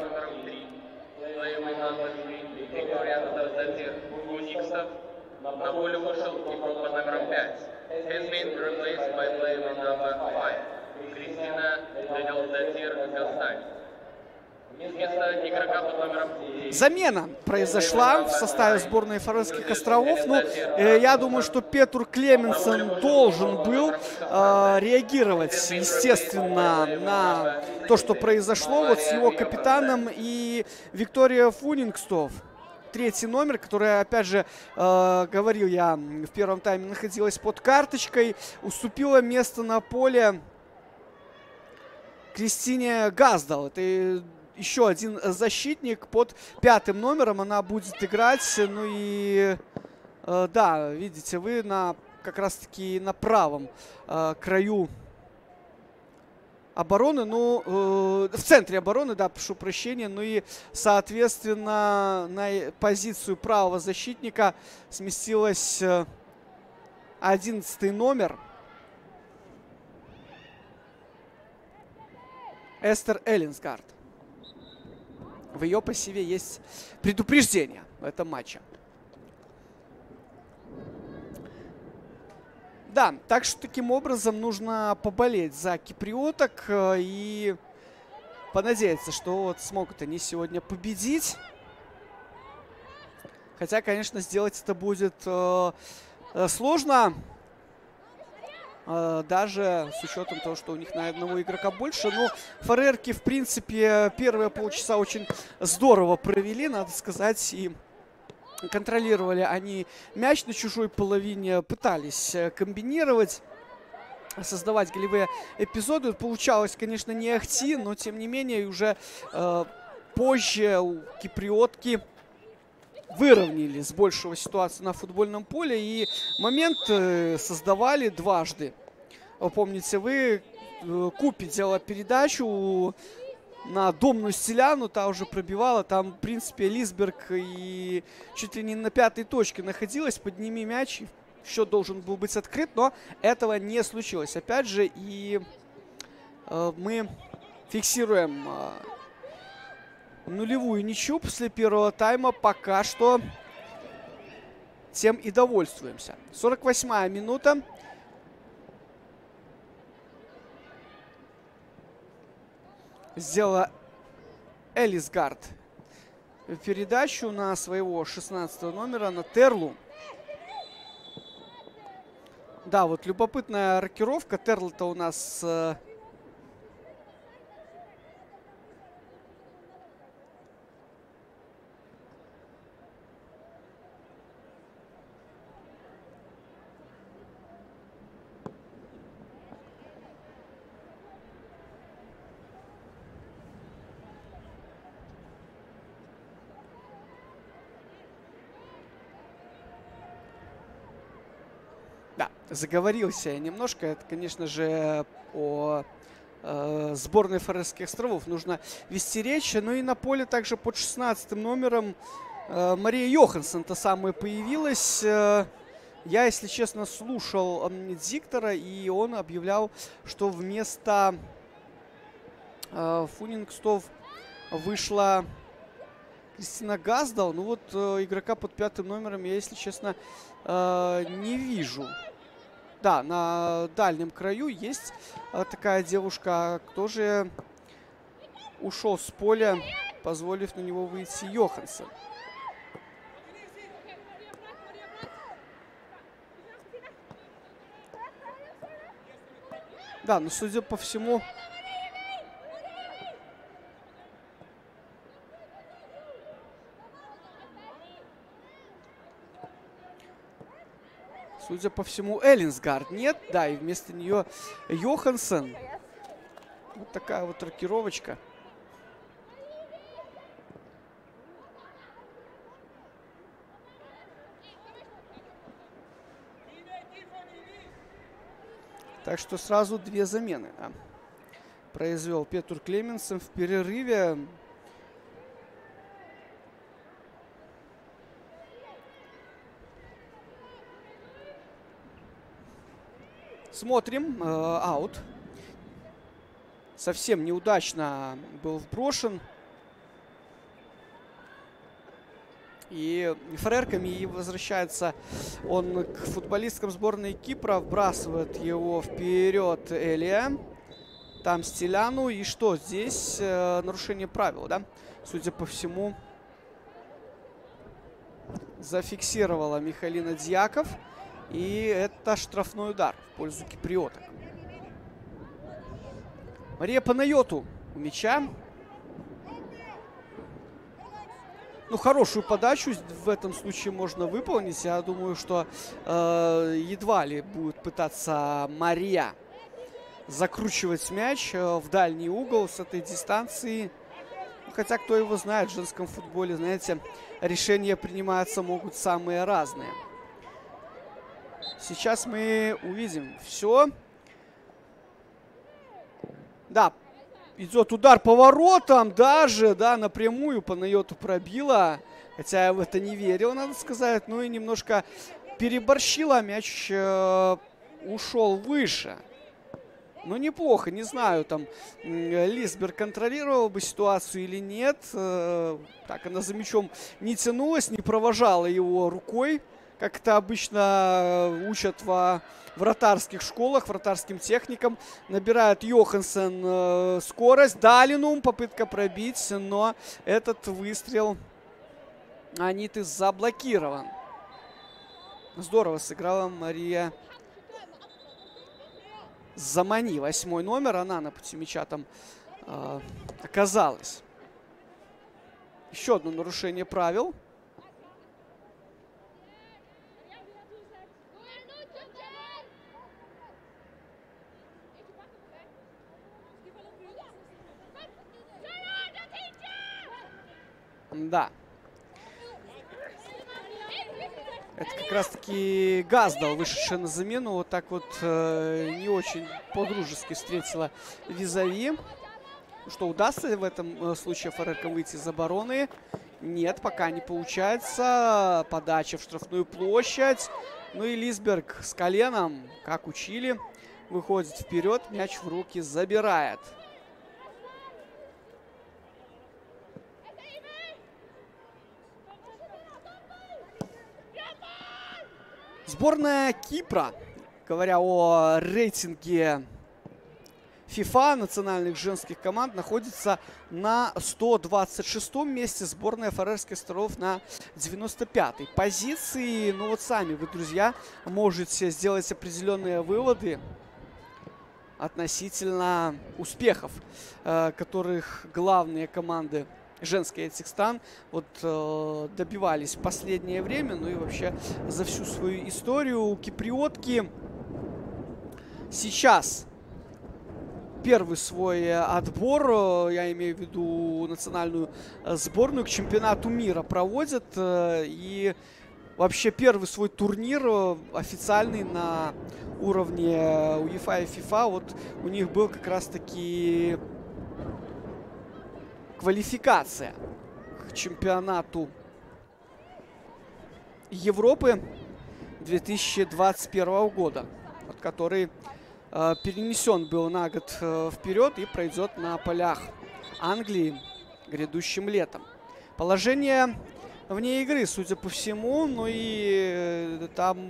На поле вышел игрок под номером пять. Has been replaced by player number five. Кристина Делдатир-Гасань. Вместо игрока под номером девять. Замена произошла в составе сборной Фарерских островов. Ну, э, я думаю, что Петр Клеменсен должен был э, реагировать, естественно, на то, что произошло вот с его капитаном и Виктория Фунингстов. Третий номер, которая, опять же, э, говорил я, в первом тайме находилась под карточкой, уступила место на поле Кристине Газдал. Это еще один защитник под пятым номером. Она будет играть. Ну и, э, да, видите, вы на как раз-таки на правом э, краю обороны, ну, э, в центре обороны, да, прошу прощения, ну и, соответственно, на позицию правого защитника сместилась одиннадцатый номер. Эстер Эллинсгард. В ее пассиве есть предупреждение в этом матче. Да, так что таким образом нужно поболеть за киприоток и понадеяться, что вот смогут они сегодня победить. Хотя, конечно, сделать это будет э, сложно. Э, даже с учетом того, что у них на одного игрока больше. Но фарерки, в принципе, первые полчаса очень здорово провели, надо сказать. И контролировали они мяч на чужой половине, пытались комбинировать, создавать голевые эпизоды. Получалось, конечно, не ахти, но тем не менее уже э, позже у киприотки выровняли с большего ситуацию на футбольном поле и момент э, создавали дважды. Помните вы, э, Купи делала передачу на Домну Стиляну, та уже пробивала. Там, в принципе, Лисберг и чуть ли не на пятой точке находилась. Подними мяч, счет должен был быть открыт, но этого не случилось. Опять же, и э, мы фиксируем э, нулевую ничью после первого тайма. Пока что тем и довольствуемся. сорок восьмая минута. Сделала Эллисгард передачу на своего шестнадцатого номера, на Терлу. Да, вот любопытная рокировка. Терл-то у нас э, да, заговорился я немножко. Это, конечно же, о э, сборной Фарерских островов нужно вести речь. Ну и на поле также под шестнадцатым номером э, Мария Йоханссон, та самая, появилась. Э, я, если честно, слушал э, диктора, и он объявлял, что вместо э, Фунингстов вышла Кристина Газдал. Ну вот э, игрока под пятым номером я, если честно, э, не вижу. Да, на дальнем краю есть э, такая девушка. Кто же ушел с поля, позволив на него выйти Йоханссон? Да, но судя по всему... Судя по всему, Эллинсгард нет. Да, и вместо нее Йоханссон. Вот такая вот рокировочка. Так что сразу две замены, да, произвел Петур Клеменсен в перерыве. Смотрим. Э, аут. Совсем неудачно был вброшен. И фрерками и возвращается он к футболисткам сборной Кипра. Вбрасывает его вперед Элия. Там Стиляну. И что здесь? Э, нарушение правил, да? Судя по всему, зафиксировала Михалина Дьяков. И это штрафной удар в пользу киприоток. Мария Панайоту у мяча. Ну, хорошую подачу в этом случае можно выполнить. Я думаю, что э, едва ли будет пытаться Мария закручивать мяч э, в дальний угол с этой дистанции. Хотя, кто его знает, в женском футболе, знаете, решения принимаются могут самые разные. Сейчас мы увидим все. Да, идет удар по воротам даже, да, напрямую Панайоту пробила. Хотя я в это не верил, надо сказать. Ну и немножко переборщила, мяч э, ушел выше. Ну, неплохо, не знаю, там Лисберг контролировал бы ситуацию или нет. Э, так, она за мячом не тянулась, не провожала его рукой, как это обычно учат во вратарских школах, вратарским техникам. Набирает Йоханссон э, скорость. Далинум, попытка пробить, но этот выстрел Аниты заблокирован. Здорово сыграла Мария Замани. Восьмой номер, она на пути мяча там э, оказалась. Еще одно нарушение правил. Да. Это как раз-таки Газдал, вышедшая на замену. Вот так вот э, не очень по-дружески встретила визави. Что, удастся в этом случае ФРК выйти из обороны? Нет, пока не получается. Подача в штрафную площадь. Ну и Лисберг с коленом, как учили, выходит вперед, мяч в руки забирает. Сборная Кипра, говоря о рейтинге ФИФА национальных женских команд, находится на сто двадцать шестом месте. Сборная Фарерских островов на девяносто пятой позиции. Ну вот сами вы, друзья, можете сделать определенные выводы относительно успехов, э, которых главные команды женские этих стран вот э, добивались в последнее время, ну и вообще за всю свою историю. Киприотки сейчас первый свой отбор, я имею в виду национальную сборную, к чемпионату мира проводят. И вообще первый свой турнир официальный на уровне УЕФА и ФИФА, вот у них был как раз-таки квалификация к чемпионату Европы две тысячи двадцать первого года, вот, который э, перенесен был на год э, вперед и пройдет на полях Англии грядущим летом. Положение вне игры, судя по всему. Ну и там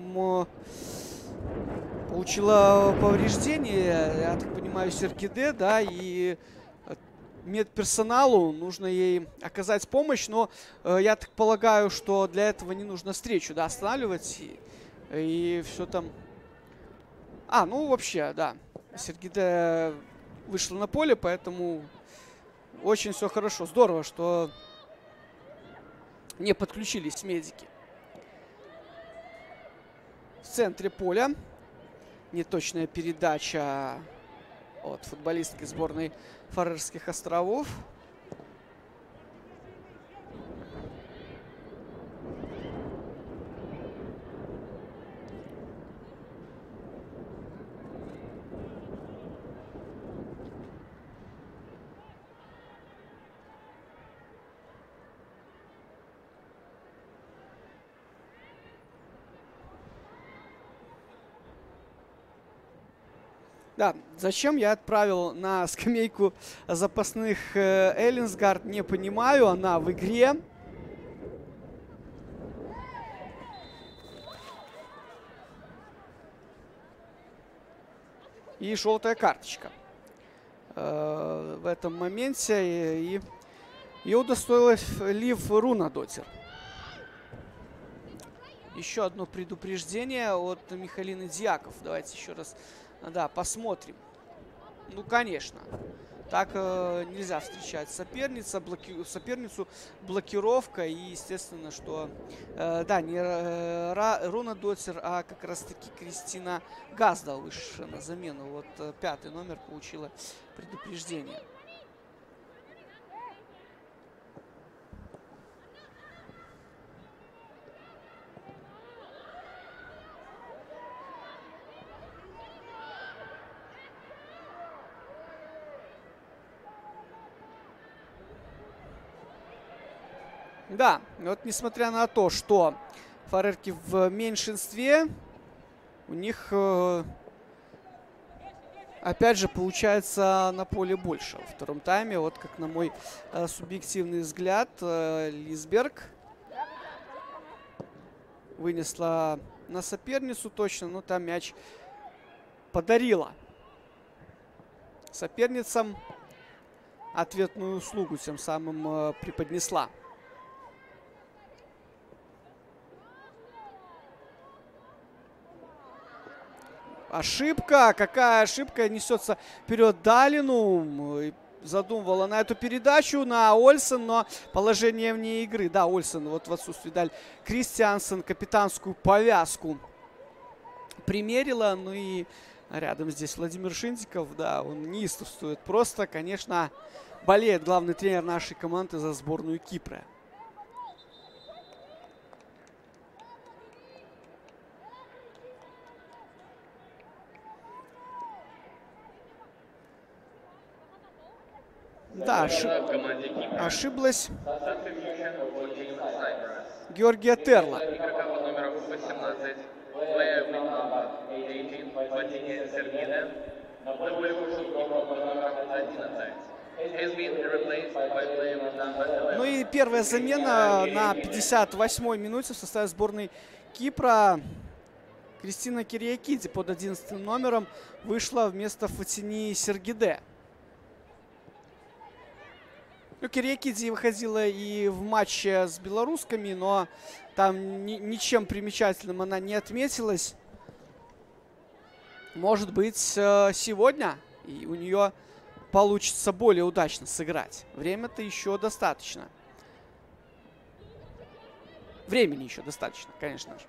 получила повреждение, я так понимаю, Сергиде, да, и медперсоналу нужно ей оказать помощь, но э, я так полагаю, что для этого не нужно встречу, да, останавливать и, и все там. А, ну вообще, да, Сергиде вышла на поле, поэтому очень все хорошо. Здорово, что не подключились медики. В центре поля неточная передача от футболистки сборной Фарерских островов. Да, зачем я отправил на скамейку запасных э, Эллинсгард, не понимаю. Она в игре. И желтая карточка э, в этом моменте. И ее удостоилась Лив Рунадотир. Еще одно предупреждение от Михалины Дьяков. Давайте еще раз, да, посмотрим. Ну, конечно. Так э, нельзя встречать соперница, блоки... соперницу. Блокировка. И, естественно, что... Э, да, не э, Рунадотир, а как раз-таки Кристина Газдал, вышедшая на замену. Вот э, пятый номер получила предупреждение. Да, вот несмотря на то, что фарерки в меньшинстве, у них, э, опять же, получается на поле больше. Во втором тайме, вот как на мой э, субъективный взгляд, э, Лисберг вынесла на соперницу точно, но там мяч подарила соперницам, ответную услугу тем самым э, преподнесла. Ошибка. Какая ошибка? Несется вперед Далину. Задумывала на эту передачу на Ольсен, но положение вне игры. Да, Ольсен вот в отсутствии Даль. Кристиансен капитанскую повязку примерила. Ну и рядом здесь Владимир Шиндиков. Да, он неистовствует. Просто, конечно, болеет главный тренер нашей команды за сборную Кипра. Да, ошиб... ошиблась Георгия Терла. Ну и первая замена на пятьдесят восьмой минуте в составе сборной Кипра. Кристина Кириакиди под одиннадцатым номером вышла вместо Фатини Сергиде. Ну, Кириакиди выходила и в матче с белорусскими, но там ни, ничем примечательным она не отметилась. Может быть, сегодня и у нее получится более удачно сыграть. Время-то еще достаточно. Времени еще достаточно, конечно же.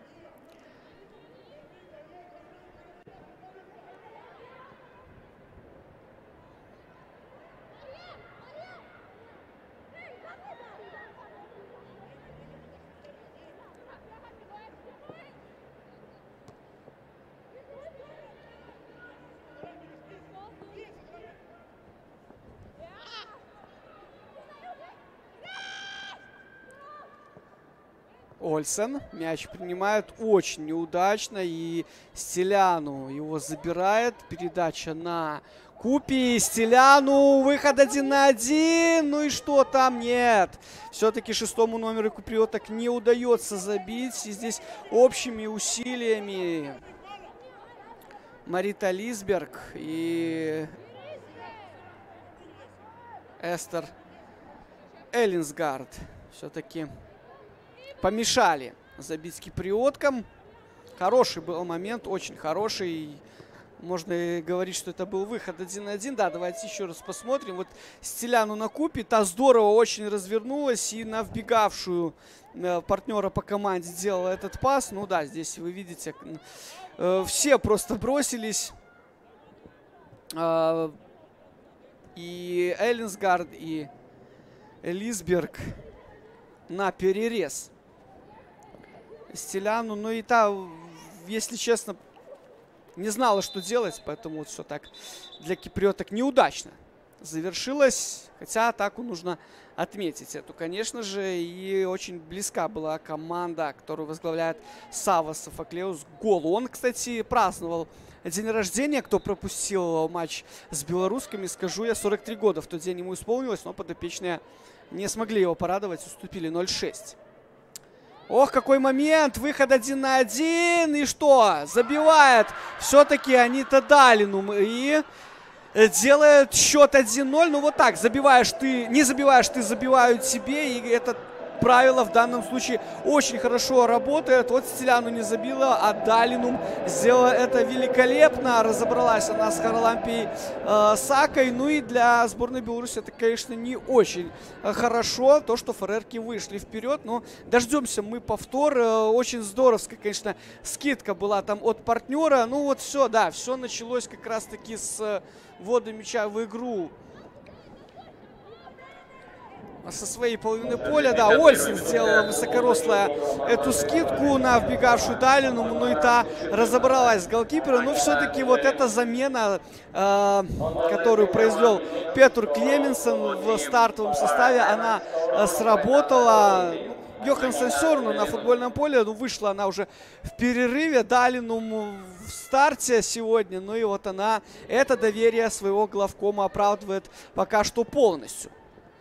Ольсен. Мяч принимает очень неудачно. И Стиляну его забирает. Передача на Купи. Стиляну. Выход один на один. Ну и что там? Нет. Все-таки шестому номеру киприоток не удается забить. И здесь общими усилиями Марита Лисберг и Эстер Эллинсгард все-таки помешали забить киприоткам. Хороший был момент, очень хороший. Можно и говорить, что это был выход один на один. Да, давайте еще раз посмотрим. Вот Стиляну на Купи. Та здорово очень развернулась и на вбегавшую э, партнера по команде сделала этот пас. Ну да, здесь вы видите, э, все просто бросились. Э, и Эллинсгард, и Лисберг на перерез Стиляну. Ну и та, если честно, не знала, что делать, поэтому вот все так для киприоток неудачно завершилось. Хотя атаку нужно отметить эту, конечно же. И очень близка была команда, которую возглавляет Сава Софоклеус, к голу. Он, кстати, праздновал день рождения. Кто пропустил матч с белорусскими, скажу я, сорок три года в тот день ему исполнилось, но подопечные не смогли его порадовать, уступили ноль шесть. Ох, какой момент! Выход один на один. И что? Забивает все-таки Анита Далинум. И делает счет один ноль. Ну вот так, забиваешь ты, не забиваешь ты, забивают тебе. И это правило в данном случае очень хорошо работает. Вот Стиляну не забила, а Далинум сделала это великолепно. Разобралась она с Харлампией э, Сакой. Ну и для сборной Беларуси это, конечно, не очень хорошо. То, что фарерки вышли вперед. Но дождемся мы повтор. Э, очень здоровская, конечно, скидка была там от партнера. Ну вот все, да, все началось как раз-таки с ввода мяча в игру со своей половины поля. Да, Ольсен сделала высокорослая эту скидку на вбегавшую Далину. Ну и та разобралась с голкипером. Но все-таки вот эта замена, э, которую произвел Петр Клеменсон в стартовом составе, она э, сработала. Йоханссон все равно на футбольном поле. Ну, вышла она уже в перерыве. Далину в старте сегодня. Ну и вот она это доверие своего главкома оправдывает пока что полностью.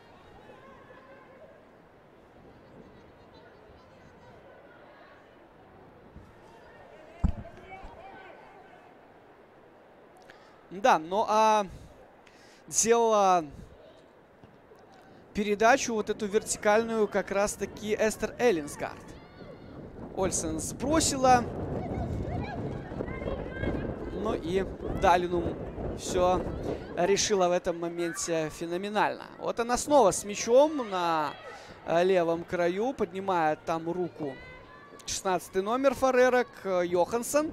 Да, ну а делала передачу вот эту вертикальную как раз-таки Эстер Эллинсгард. Ольсен сбросила. Ну и Далинум все решила в этом моменте феноменально. Вот она снова с мячом на левом краю. Поднимает там руку шестнадцатый номер фарерок Йоханссон.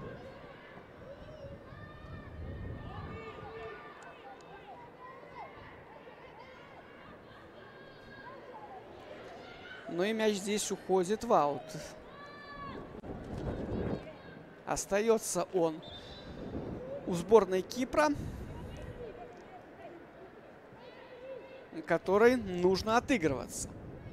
Ну и мяч здесь уходит в аут. Остается он у сборной Кипра, которой нужно отыгрываться.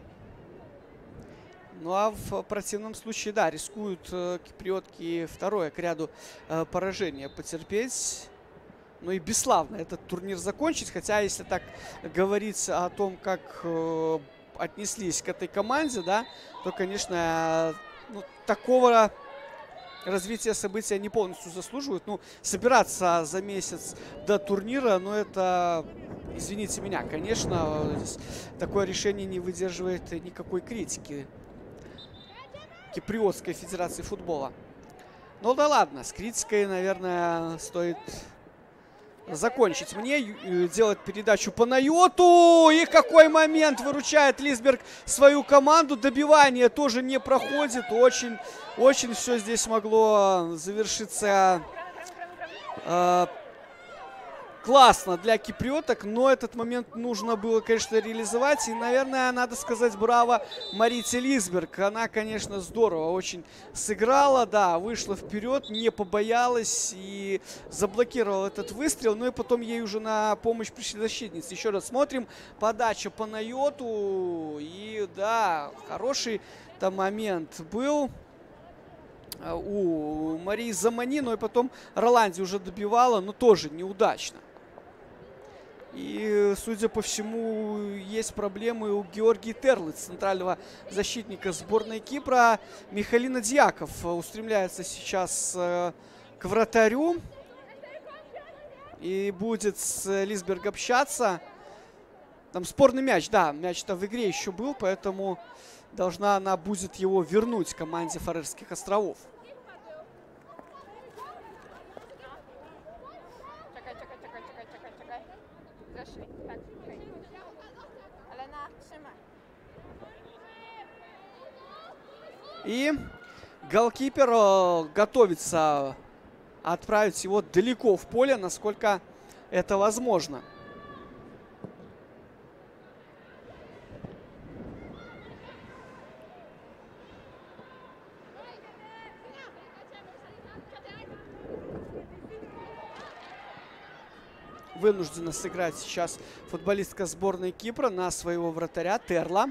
Ну а в противном случае, да, рискуют э, киприотки второе к ряду э, поражения потерпеть. Ну и бесславно этот турнир закончить. Хотя, если так говорится о том, как э, отнеслись к этой команде, да, то, конечно, ну, такого развития событий они полностью заслуживают. Ну, собираться за месяц до турнира, ну, это, извините меня, конечно, такое решение не выдерживает никакой критики Киприотской Федерации футбола. Ну да ладно, с критикой, наверное, стоит закончить мне, делать передачу по Найоту. И какой момент выручает Лисберг свою команду. Добивание тоже не проходит. Очень, очень все здесь могло завершиться э, классно для киприоток, но этот момент нужно было, конечно, реализовать. И, наверное, надо сказать браво Марите Лисберг. Она, конечно, здорово очень сыграла, да, вышла вперед, не побоялась и заблокировала этот выстрел. Ну и потом ей уже на помощь пришли защитницы. Еще раз смотрим. Подача по Найоту. И, да, хороший там момент был у Марии Замани, но и потом Роланди уже добивала, но тоже неудачно. И, судя по всему, есть проблемы у Георгии Терлиц, центрального защитника сборной Кипра. Михалина Дьяков устремляется сейчас к вратарю и будет с Лисберг общаться. Там спорный мяч, да, мяч-то в игре еще был, поэтому должна она будет его вернуть команде Фарерских островов. И голкипер э, готовится отправить его далеко в поле, насколько это возможно. Вынуждена сыграть сейчас футболистка сборной Кипра на своего вратаря Терла.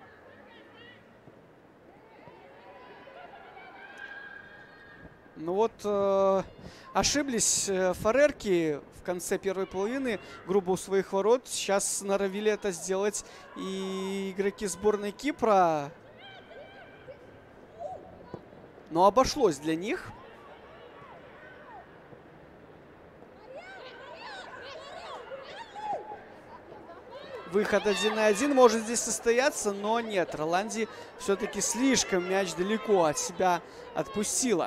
Ну вот, э, ошиблись э, фарерки в конце первой половины, грубо у своих ворот. Сейчас норовили это сделать и игроки сборной Кипра. Но обошлось для них. Выход один на один может здесь состояться, но нет. Роланди все-таки слишком мяч далеко от себя отпустила.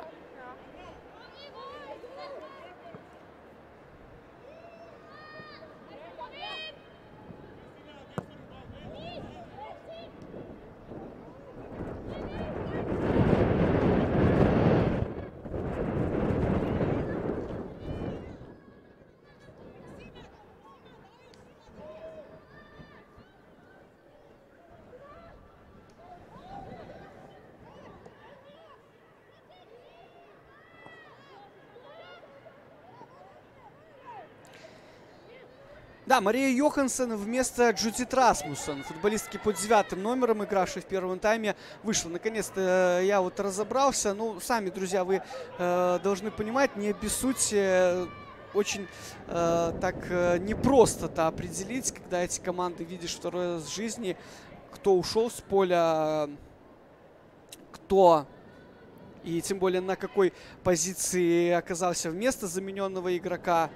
Да, Мария Йоханссон вместо Джудит Расмуссен, футболистки под девятым номером, игравшей в первом тайме, вышла. Наконец-то я вот разобрался. Ну, сами, друзья, вы э, должны понимать, не обессудьте. Очень э, так э, непросто-то определить, когда эти команды видишь второй раз в жизни, кто ушел с поля, кто и тем более на какой позиции оказался вместо замененного игрока.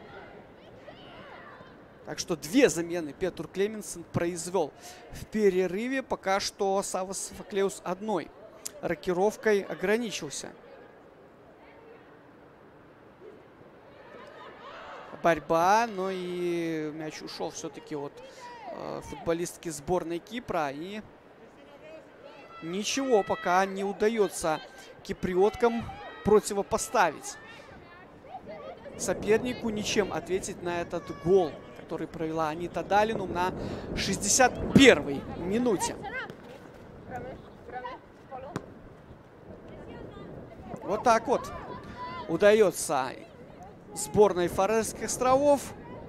Так что две замены Петур Клеменсен произвел в перерыве. Пока что Савос Факлеус одной рокировкой ограничился. Борьба, но и мяч ушел все-таки от э, футболистки сборной Кипра. И ничего пока не удается киприоткам противопоставить сопернику, ничем ответить на этот гол, который провела Анита Далинум на шестьдесят первой минуте. Вот так вот удается сборной Фарерских островов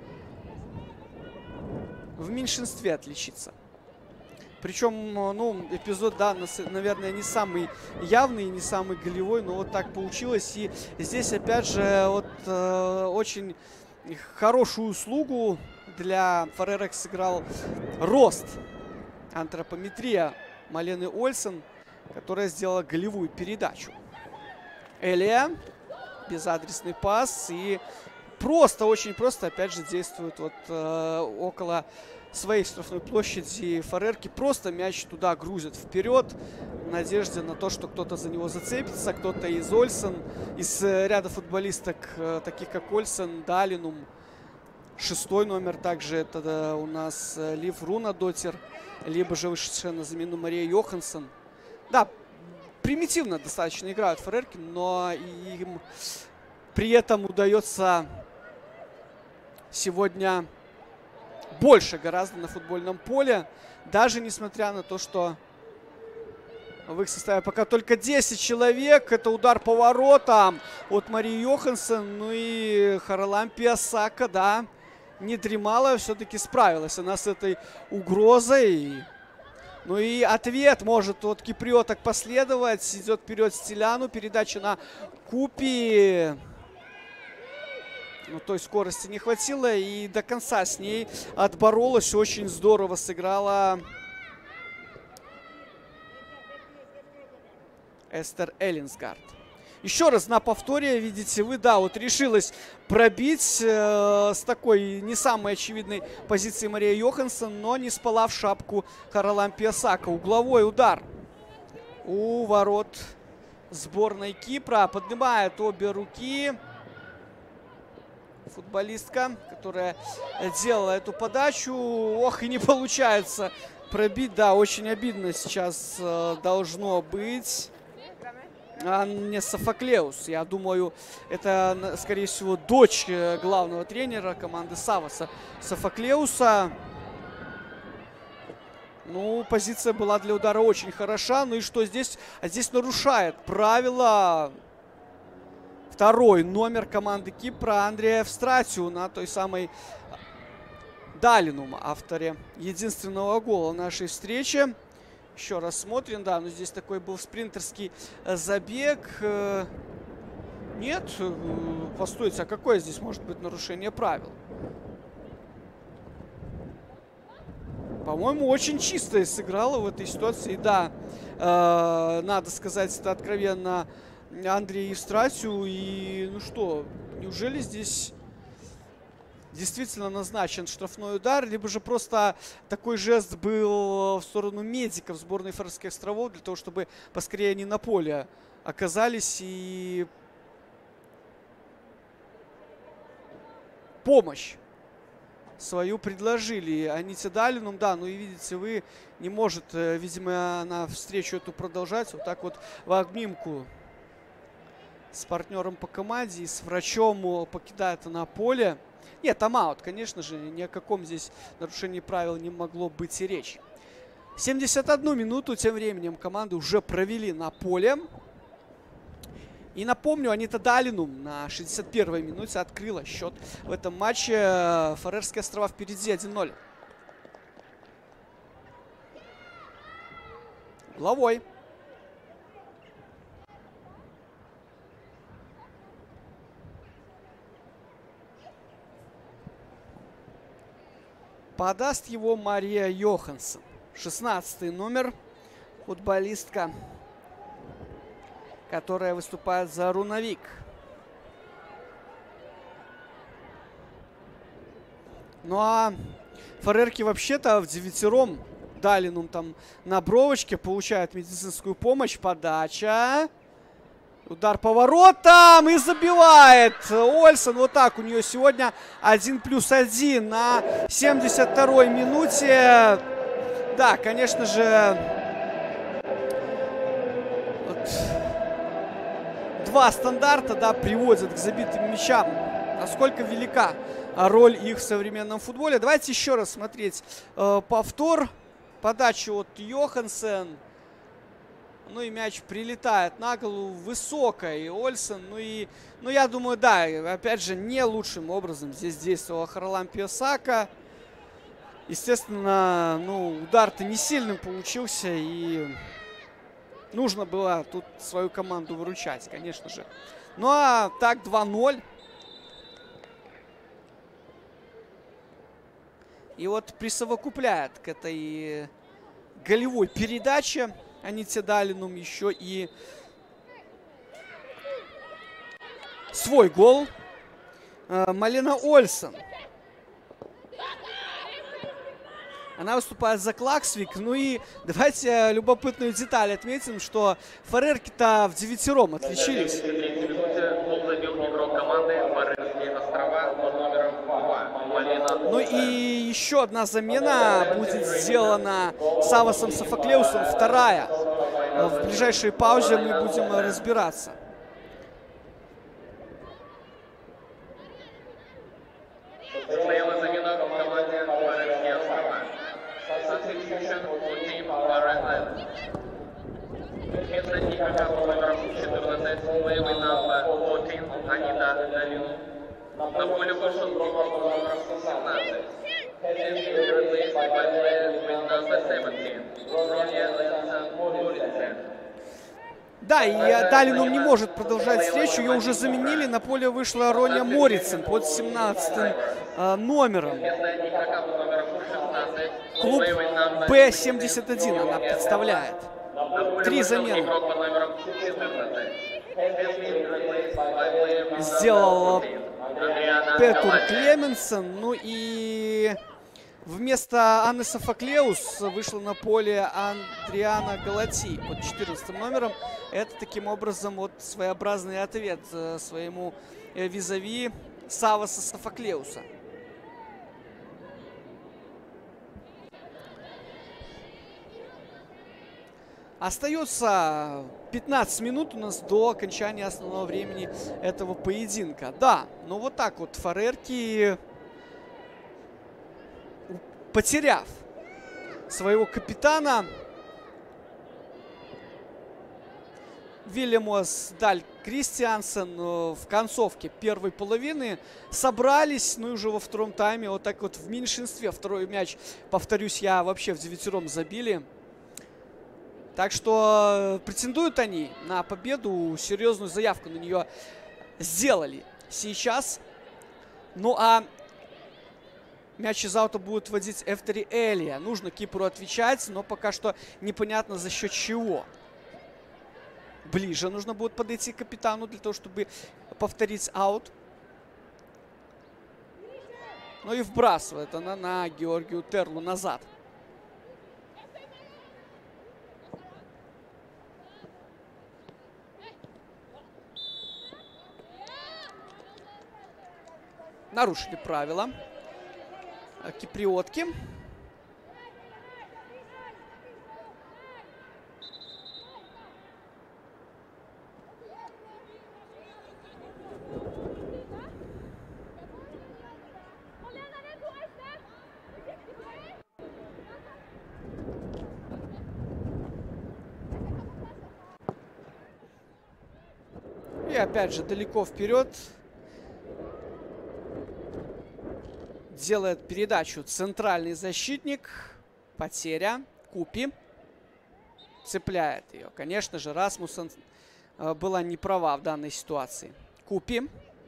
в меньшинстве отличиться. Причем, ну, эпизод, да, наверное, не самый явный, не самый голевой, но вот так получилось. И здесь, опять же, вот э, очень хорошую услугу для фарерок сыграл рост, антропометрия Малены Ольсен, которая сделала голевую передачу. Элия, безадресный пас, и просто, очень просто, опять же, действует вот э, около своей штрафной площади фарерки. Просто мяч туда грузят вперед в надежде на то, что кто-то за него зацепится, кто-то из Ольсен, из ряда футболисток, э, таких как Ольсен, Далинум, шестой номер также это у нас Лив Рунадотир, либо же вышедшая на замену Мария Йоханссон. Да, примитивно достаточно играют фарерки, но им при этом удается сегодня больше гораздо на футбольном поле. Даже несмотря на то, что в их составе пока только десять человек. Это удар по воротам от Марии Йоханссон. Ну и Харалампия Сака, да, не дремала, все-таки справилась она с этой угрозой. Ну и ответ может от киприоток последовать. Идет вперед Стиляну. Передача на Купи. Но той скорости не хватило. И до конца с ней отборолась. Очень здорово сыграла Эстер Эллинсгард. Еще раз на повторе, видите вы, да, вот решилась пробить э, с такой не самой очевидной позиции Мария Йоханссон, но не спала в шапку Харалампия Сака. Угловой удар у ворот сборной Кипра. Поднимает обе руки футболистка, которая делала эту подачу. Ох, и не получается пробить. Да, очень обидно сейчас э, должно быть. А не Софоклеус. Я думаю, это, скорее всего, дочь главного тренера команды Саваса Софоклеуса. Ну, позиция была для удара очень хороша. Ну и что здесь? А здесь нарушает правила второй номер команды Кипра Андрея Евстратиу на той самой Далинум, авторе единственного гола нашей встречи. Еще раз смотрим, да, но здесь такой был спринтерский забег. Нет, постойте, а какое здесь может быть нарушение правил? По-моему, очень чисто сыграла в этой ситуации. Да, э, надо сказать это откровенно Андрею Евстратиу. И, ну что, неужели здесь действительно назначен штрафной удар, либо же просто такой жест был в сторону медиков сборной Фарерских островов, для того, чтобы поскорее они на поле оказались и помощь свою предложили. Аните Далинум, да, ну и видите вы, не может, видимо, она встречу эту продолжать. Вот так вот в обнимку с партнером по команде и с врачом покидает она поле. Нет, тайм-аут, конечно же, ни о каком здесь нарушении правил не могло быть и речи. семьдесят одну минуту тем временем команды уже провели на поле. И напомню, Анита Далинум на шестьдесят первой минуте открыла счет в этом матче. Фарерские острова впереди один ноль. Угловой. Подаст его Мария Йоханссон. шестнадцатый номер. Футболистка, которая выступает за Рунавик. Ну а фарерки вообще-то в девятером. Далинум там на бровочке получает медицинскую помощь. Подача. Удар по воротам и забивает Ольсен. Вот так у нее сегодня один плюс один на семьдесят второй минуте. Да, конечно же, вот два стандарта, да, приводят к забитым мячам. Насколько велика роль их в современном футболе. Давайте еще раз смотреть э, повтор. Подача от Йоханссон. Ну и мяч прилетает на голову высокой Ольсен. Ну и, ну я думаю, да, опять же, не лучшим образом здесь действовала Харалампия Сака. Естественно, ну, удар-то не сильным получился. И нужно было тут свою команду выручать, конечно же. Ну а так два ноль. И вот присовокупляет к этой голевой передаче Аните Далинум еще и свой гол. Малена Ольсен. Она выступает за Клаксвик. Ну и давайте любопытную деталь отметим, что фарерки-то в девятером отличились. Ну и еще одна замена будет сделана Савасом Софоклеусом. Вторая. В ближайшей паузе мы будем разбираться. Робертс. Вместо игрока под номером четырнадцать, боевой номер четырнадцать, Анита Долину. На поле вышел игрок под номером семнадцать. Has been replaced by player with number seventeen, Ронья Морицен. Да, и Далинум не может продолжать встречу. Ее уже заменили. На поле вышла Ронья Морицен под семнадцатым э, номером. Клуб Б семьдесят один она представляет. Три замены сделал Петур Клеменсен. Ну и вместо Анны Софоклеус вышла на поле Андриана Галати под четырнадцатым номером. Это таким образом вот своеобразный ответ своему визави Саваса Софоклеуса. Остается пятнадцать минут у нас до окончания основного времени этого поединка. Да, ну вот так вот фарерки, потеряв своего капитана Вильямос Даль Кристиансен в концовке первой половины собрались, ну и уже во втором тайме вот так вот в меньшинстве. Второй мяч, повторюсь, я вообще в девятером забили. Так что претендуют они на победу, серьезную заявку на нее сделали сейчас. Ну а мяч из аута будет вводить Эфтери Элия. Нужно Кипру отвечать, но пока что непонятно за счет чего. Ближе нужно будет подойти к капитану для того, чтобы повторить аут. Ну и вбрасывает она на Георгию Терлу назад. Нарушили правила киприотки. И опять же далеко вперед делает передачу центральный защитник. Потеря. Купи цепляет ее. Конечно же, Расмуссен э, была не права в данной ситуации. Купи.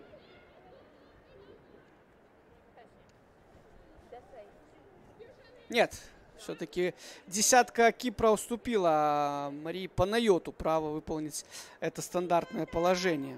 Нет, все-таки десятка Кипра уступила Марии Панайоту право выполнить это стандартное положение.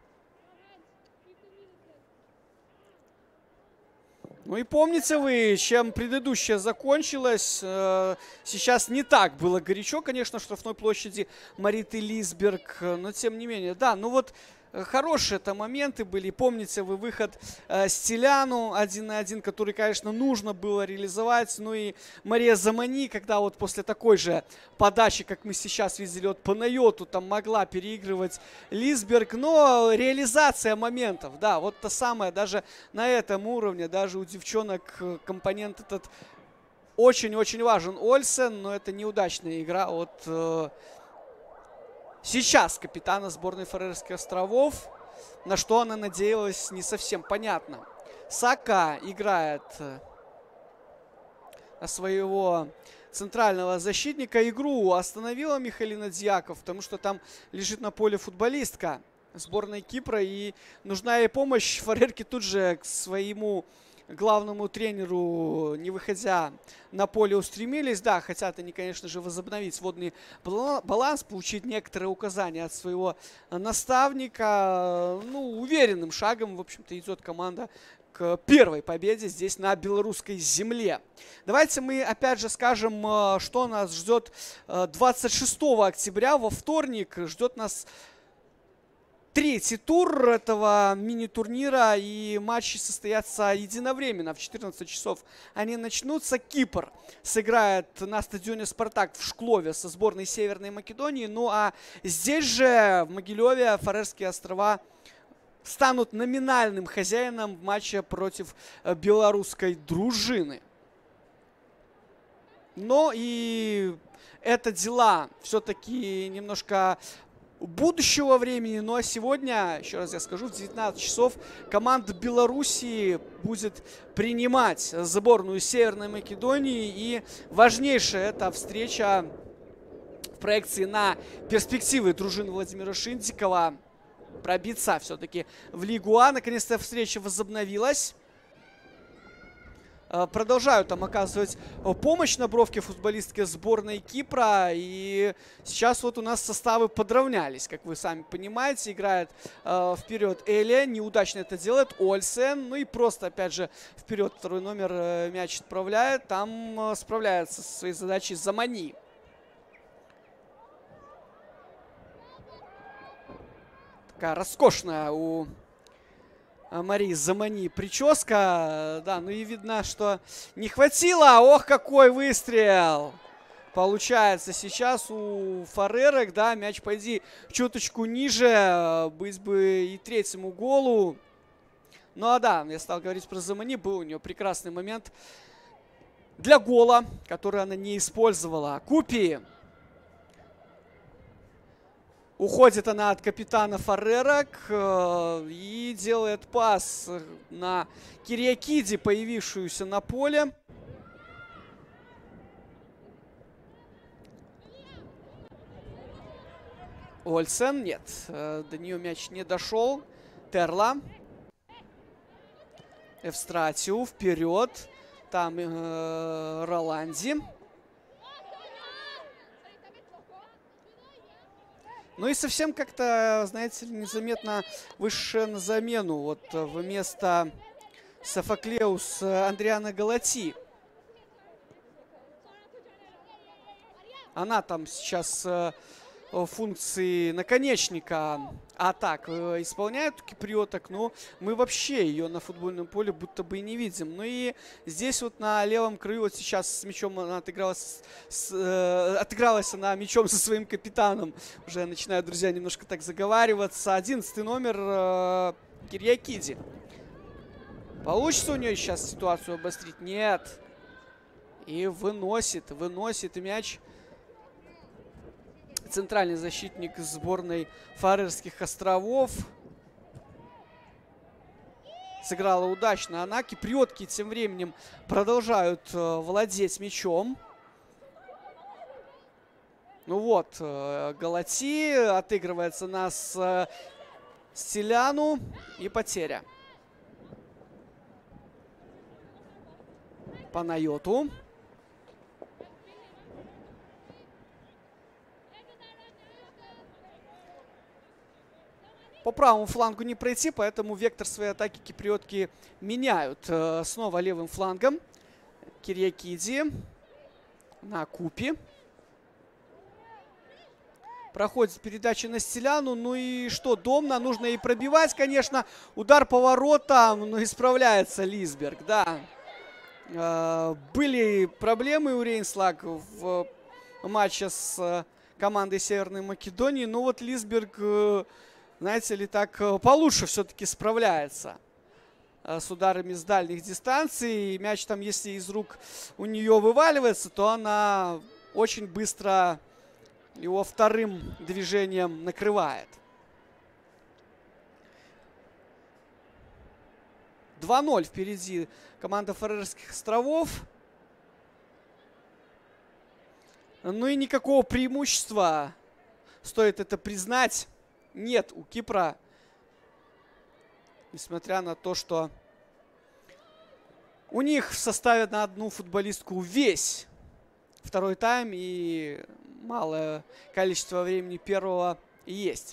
Ну и помните вы, чем предыдущая закончилась. Сейчас не так было горячо, конечно, в штрафной площади Мариты Лисберг. Но тем не менее, да, ну вот хорошие это моменты были. Помните вы выход Стиляну один на один, который, конечно, нужно было реализовать. Ну и Мария Замани, когда вот после такой же подачи, как мы сейчас видели от Панайоту, там могла переигрывать Лисберг. Но реализация моментов, да, вот то самое, даже на этом уровне, даже у девчонок компонент этот очень-очень важен. Ольсен, но это неудачная игра от... Сейчас капитана сборной Фарерских островов. На что она надеялась, не совсем понятно. Сака играет на своего центрального защитника. Игру остановила Михалина Дьяков, потому что там лежит на поле футболистка сборной Кипра. И нужна ей помощь. Фарерки тут же к своему главному тренеру, не выходя на поле, устремились. Да, хотят они, конечно же, возобновить водный баланс, получить некоторые указания от своего наставника. Ну, уверенным шагом, в общем-то, идет команда к первой победе здесь на белорусской земле. Давайте мы опять же скажем, что нас ждет двадцать шестого октября, во вторник. Ждет нас третий тур этого мини-турнира, и матчи состоятся единовременно. В четырнадцать часов они начнутся. Кипр сыграет на стадионе «Спартак» в Шклове со сборной Северной Македонии. Ну а здесь же, в Могилеве, Фарерские острова станут номинальным хозяином в матче против белорусской дружины. Но и это дела все-таки немножко будущего времени. Ну а сегодня, еще раз я скажу, в девятнадцать часов команда Белоруссии будет принимать сборную Северной Македонии. И важнейшая эта встреча в проекции на перспективы дружины Владимира Шиндикова. Пробиться все-таки в Лигу А. Наконец-то встреча возобновилась. Продолжают там оказывать помощь на бровке футболистки сборной Кипра. И сейчас вот у нас составы подравнялись. Как вы сами понимаете, играет э, вперед Эля. Неудачно это делает Ольсен. Ну и просто, опять же, вперед второй номер э, мяч отправляет. Там э, справляется со своей задачей Замани. Такая роскошная у Марии Замани прическа. Да, ну и видно, что не хватило. Ох, какой выстрел получается сейчас у Фарерок. Да, мяч, пойди, чуточку ниже. Быть бы и третьему голу. Ну а да, я стал говорить про Замани. Был у нее прекрасный момент для гола, который она не использовала. Купи. Уходит она от капитана Фарерок э, и делает пас на Кириакиди, появившуюся на поле. Ольсен, нет, э, до нее мяч не дошел. Терла. Эвстратиу вперед. Там э, Роланди. Ну и совсем как-то, знаете ли, незаметно вышедшая на замену. Вот вместо Софоклеус Андриана Галати. Она там сейчас функции наконечника атак исполняет у киприоток, но мы вообще ее на футбольном поле будто бы и не видим. Ну и здесь вот на левом краю вот сейчас с мячом она отыгралась, с, э, отыгралась она мячом со своим капитаном. Уже начинаю, друзья, немножко так заговариваться. одиннадцатый номер э, Кириакиди. Получится у нее сейчас ситуацию обострить? Нет. И выносит, выносит мяч центральный защитник сборной Фарерских островов. Сыграла удачно она. Киприотки тем временем продолжают э, владеть мячом. Ну вот, э, Галати отыгрывается на э, Стиляну. И потеря. Панайоту. По правому флангу не пройти, поэтому вектор своей атаки киприотки меняют. Э, снова левым флангом. Кириакиди на Купи. Проходит передача на Стиляну. Ну и что, Домна? Нужно и пробивать, конечно. Удар по воротам, но исправляется Лисберг, да. Э, были проблемы у Рейнслаг в матче с командой Северной Македонии. Но вот Лисберг... Э, знаете ли, так получше все-таки справляется с ударами с дальних дистанций. И мяч там, если из рук у нее вываливается, то она очень быстро его вторым движением накрывает. два ноль впереди команда Фарерских островов. Ну и никакого преимущества, стоит это признать, нет у Кипра, несмотря на то, что у них в составе на одну футболистку весь второй тайм и малое количество времени первого есть.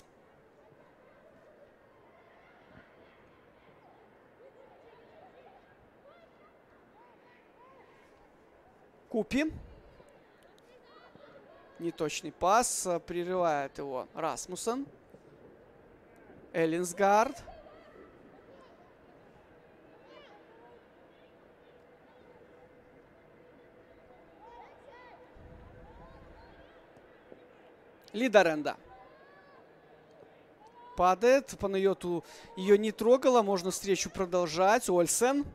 Купи. Неточный пас, прерывает его Расмуссен. Эллинсгард. Лидаренда. Падает. Панайоту ее не трогала. Можно встречу продолжать. Ольсен.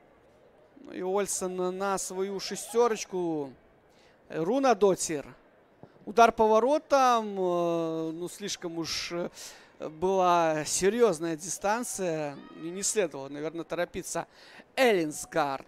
И Ольсен на свою шестерочку. Руна Дотир. Удар по воротам, ну, слишком уж была серьезная дистанция. И не следовало, наверное, торопиться. Эллинсгард.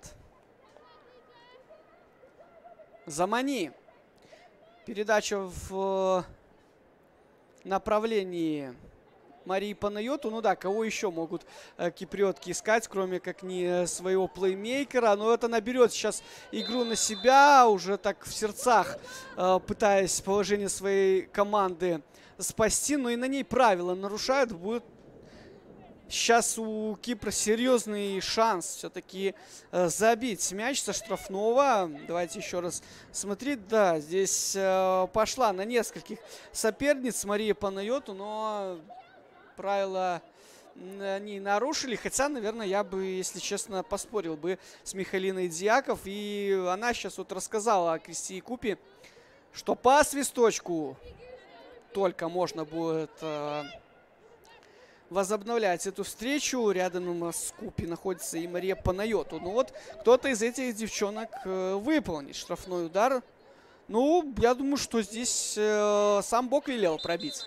Замани. Передача в направлении Марии Панайоту. Ну да, кого еще могут э, киприотки искать, кроме как не своего плеймейкера. Но это наберет сейчас игру на себя, уже так в сердцах, э, пытаясь положение своей команды спасти. Но и на ней правила нарушают. Будет сейчас у Кипра серьезный шанс все-таки э, забить мяч со штрафного. Давайте еще раз смотреть. Да, здесь э, пошла на нескольких соперниц Мария Панайоту, но правила они нарушили. Хотя, наверное, я бы, если честно, поспорил бы с Михалиной Дьяков. И она сейчас вот рассказала о Кристии Купи, что по свисточку только можно будет э, возобновлять эту встречу. Рядом с Купи находится и Мария Панайоту. Ну вот, кто-то из этих девчонок э, выполнит штрафной удар. Ну, я думаю, что здесь э, сам Бог велел пробить.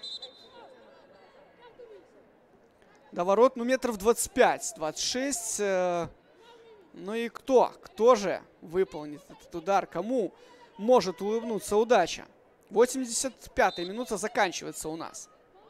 До ворот, ну, метров двадцать пять, двадцать шесть. Э, ну и кто? Кто же выполнит этот удар? Кому может улыбнуться удача? восемьдесят пятая минута заканчивается у нас.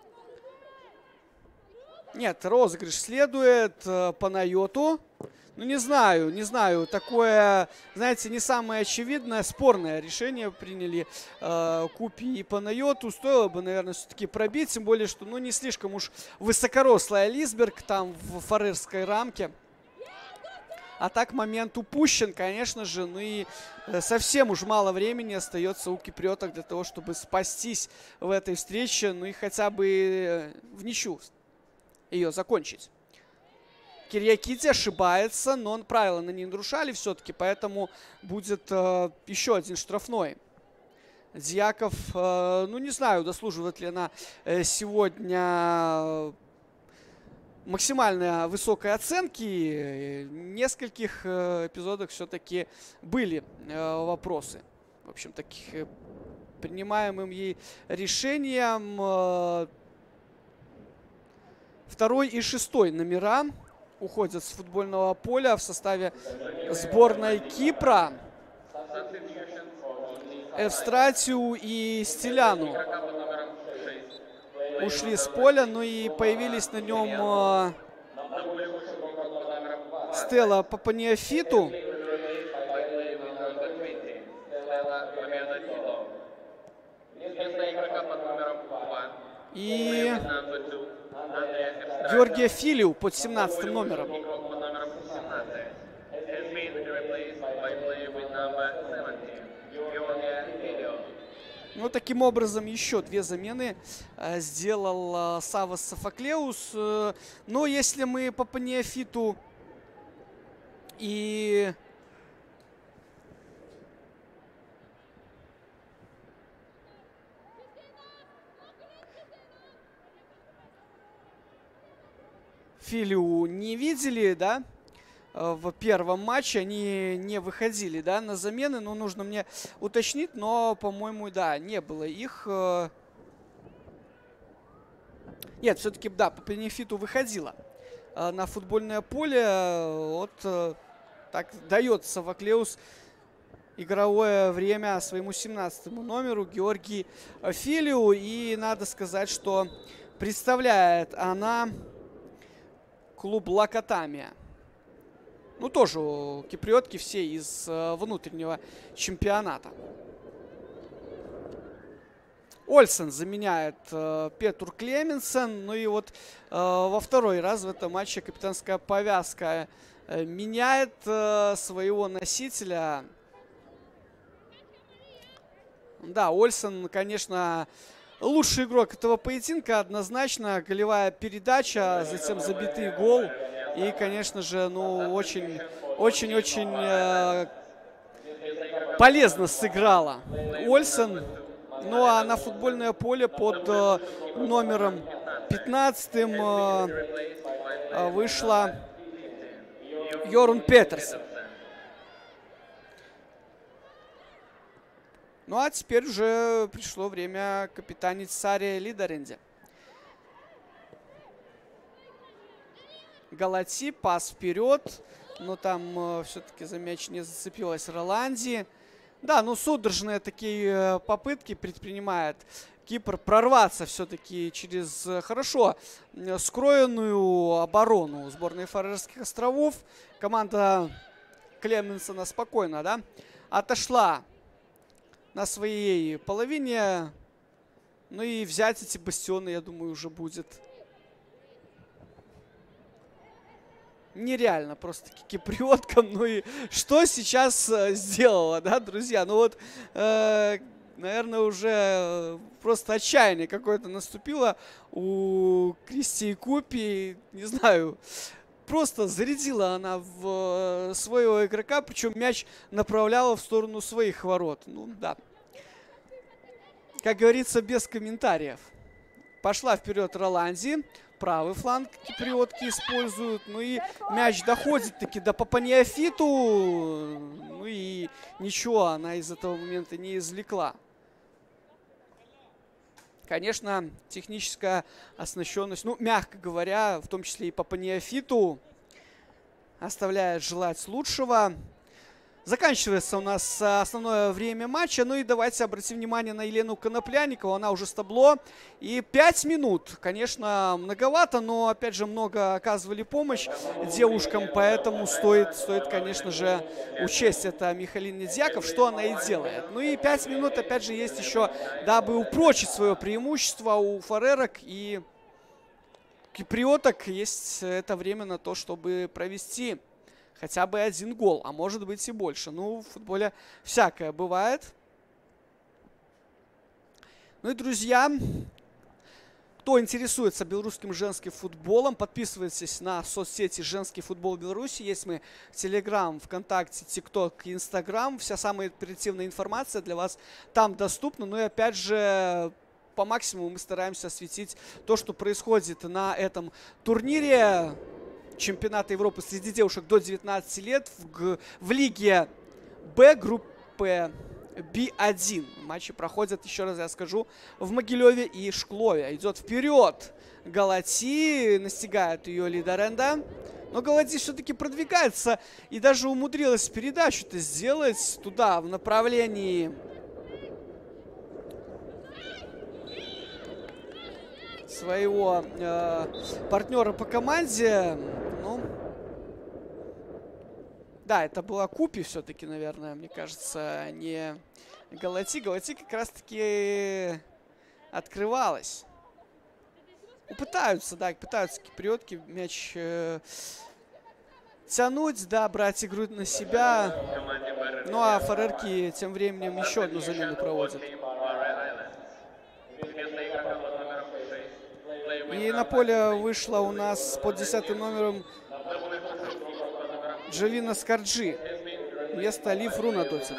Нет, розыгрыш следует. Э, Панайоту. Ну, не знаю, не знаю. Такое, знаете, не самое очевидное, спорное решение приняли э, Купи и Панайоту. Стоило бы, наверное, все-таки пробить. Тем более, что, ну, не слишком уж высокорослая Лисберг там в фарерской рамке. А так момент упущен, конечно же. Ну и э, совсем уж мало времени остается у киприоток для того, чтобы спастись в этой встрече. Ну и хотя бы э, в ничью ее закончить. Кирьякидзе ошибается, но он правила на ней нарушали все-таки, поэтому будет э, еще один штрафной. Дьяков, э, ну не знаю, дослуживает ли она э, сегодня максимально высокой оценки. В нескольких э, эпизодах все-таки были э, вопросы. В общем, таких э, принимаемым ей решением. Э, второй и шестой номера уходят с футбольного поля в составе сборной Кипра. Эвстратию и Стиляну ушли с поля, ну и появились на нем э, Стелла Папаниофиту. И Георгия Филиу под семнадцатым номером. Ну, таким образом, еще две замены э, сделал э, Савас Софоклеус. Э, но если мы по Папаниофиту и Филиу не видели, да, в первом матче, они не выходили, да, на замены, ну, нужно мне уточнить, но, по-моему, да, не было их. Нет, все-таки, да, по Папаниофиту выходила на футбольное поле. Вот так дает Софоклеус игровое время своему семнадцатому номеру Георгии Филиу. И надо сказать, что представляет она клуб Лакатамия. Ну, тоже киприотки все из э, внутреннего чемпионата. Ольсен заменяет э, Петур Клеменсен. Ну и вот э, во второй раз в этом матче капитанская повязка э, меняет э, своего носителя. Да, Ольсен, конечно, лучший игрок этого поединка. Однозначно голевая передача, затем забитый гол. И, конечно же, ну, очень, очень-очень э, полезно сыграла Ольсен. Ну, а на футбольное поле под э, номером пятнадцатым э, вышла Йорун Петерсен. Ну а теперь уже пришло время капитанить Саре Лидеренде. Галати, пас вперед. Но там э, все-таки за мяч не зацепилась Роланди. Да, ну судорожные такие э, попытки предпринимает Кипр прорваться все-таки через э, хорошо э, скроенную оборону сборной Фарерских островов. Команда Клеменсона спокойно, да, отошла на своей половине. Ну и взять эти бастионы, я думаю, уже будет нереально просто киприоткам. Ну и что сейчас э, сделала, да, друзья? Ну вот, э, наверное, уже просто отчаяние какое-то наступило у Кристи Купи. Не знаю, просто зарядила она в своего игрока, причем мяч направляла в сторону своих ворот. Ну да, как говорится, без комментариев. Пошла вперед Роланди. Правый фланг киприотки используют. Ну и мяч доходит таки до Папаниафиту. Ну и ничего она из этого момента не извлекла. Конечно, техническая оснащенность, ну, мягко говоря, в том числе и Папаниафиту, оставляет желать лучшего. Заканчивается у нас основное время матча. Ну и давайте обратим внимание на Елену Конопляникову. Она уже с табло. И пять минут. Конечно, многовато, но, опять же, много оказывали помощь девушкам. Поэтому стоит, стоит, конечно же, учесть это Михалине Дьяков, что она и делает. Ну и пять минут, опять же, есть еще, дабы упрочить свое преимущество у фарерок и киприоток. Есть это время на то, чтобы провести хотя бы один гол, а может быть и больше. Ну, в футболе всякое бывает. Ну и, друзья, кто интересуется белорусским женским футболом, подписывайтесь на соцсети «Женский футбол Беларуси». Есть мы в Телеграм, ВКонтакте, ТикТок и Инстаграм. Вся самая оперативная информация для вас там доступна. Ну и, опять же, по максимуму мы стараемся осветить то, что происходит на этом турнире чемпионата Европы среди девушек до девятнадцати лет в, в лиге Б группы Би один. Матчи проходят, еще раз я скажу, в Могилеве и Шклове. Идет вперед Галати, настигает ее Лидеренда. Но Галати все-таки продвигается и даже умудрилась передачу-то сделать туда, в направлении своего э, партнера по команде. Ну, да, это была Купи все-таки, наверное, мне кажется, не Галати. Галати как раз-таки открывалась. Ну, пытаются, да, пытаются киприотки мяч э, тянуть, да, брать игру на себя. Ну, а фарерки тем временем еще одну замену проводят. И на поле вышла у нас под десятым номером Джавина Скарджи вместо Лив Рунадотир.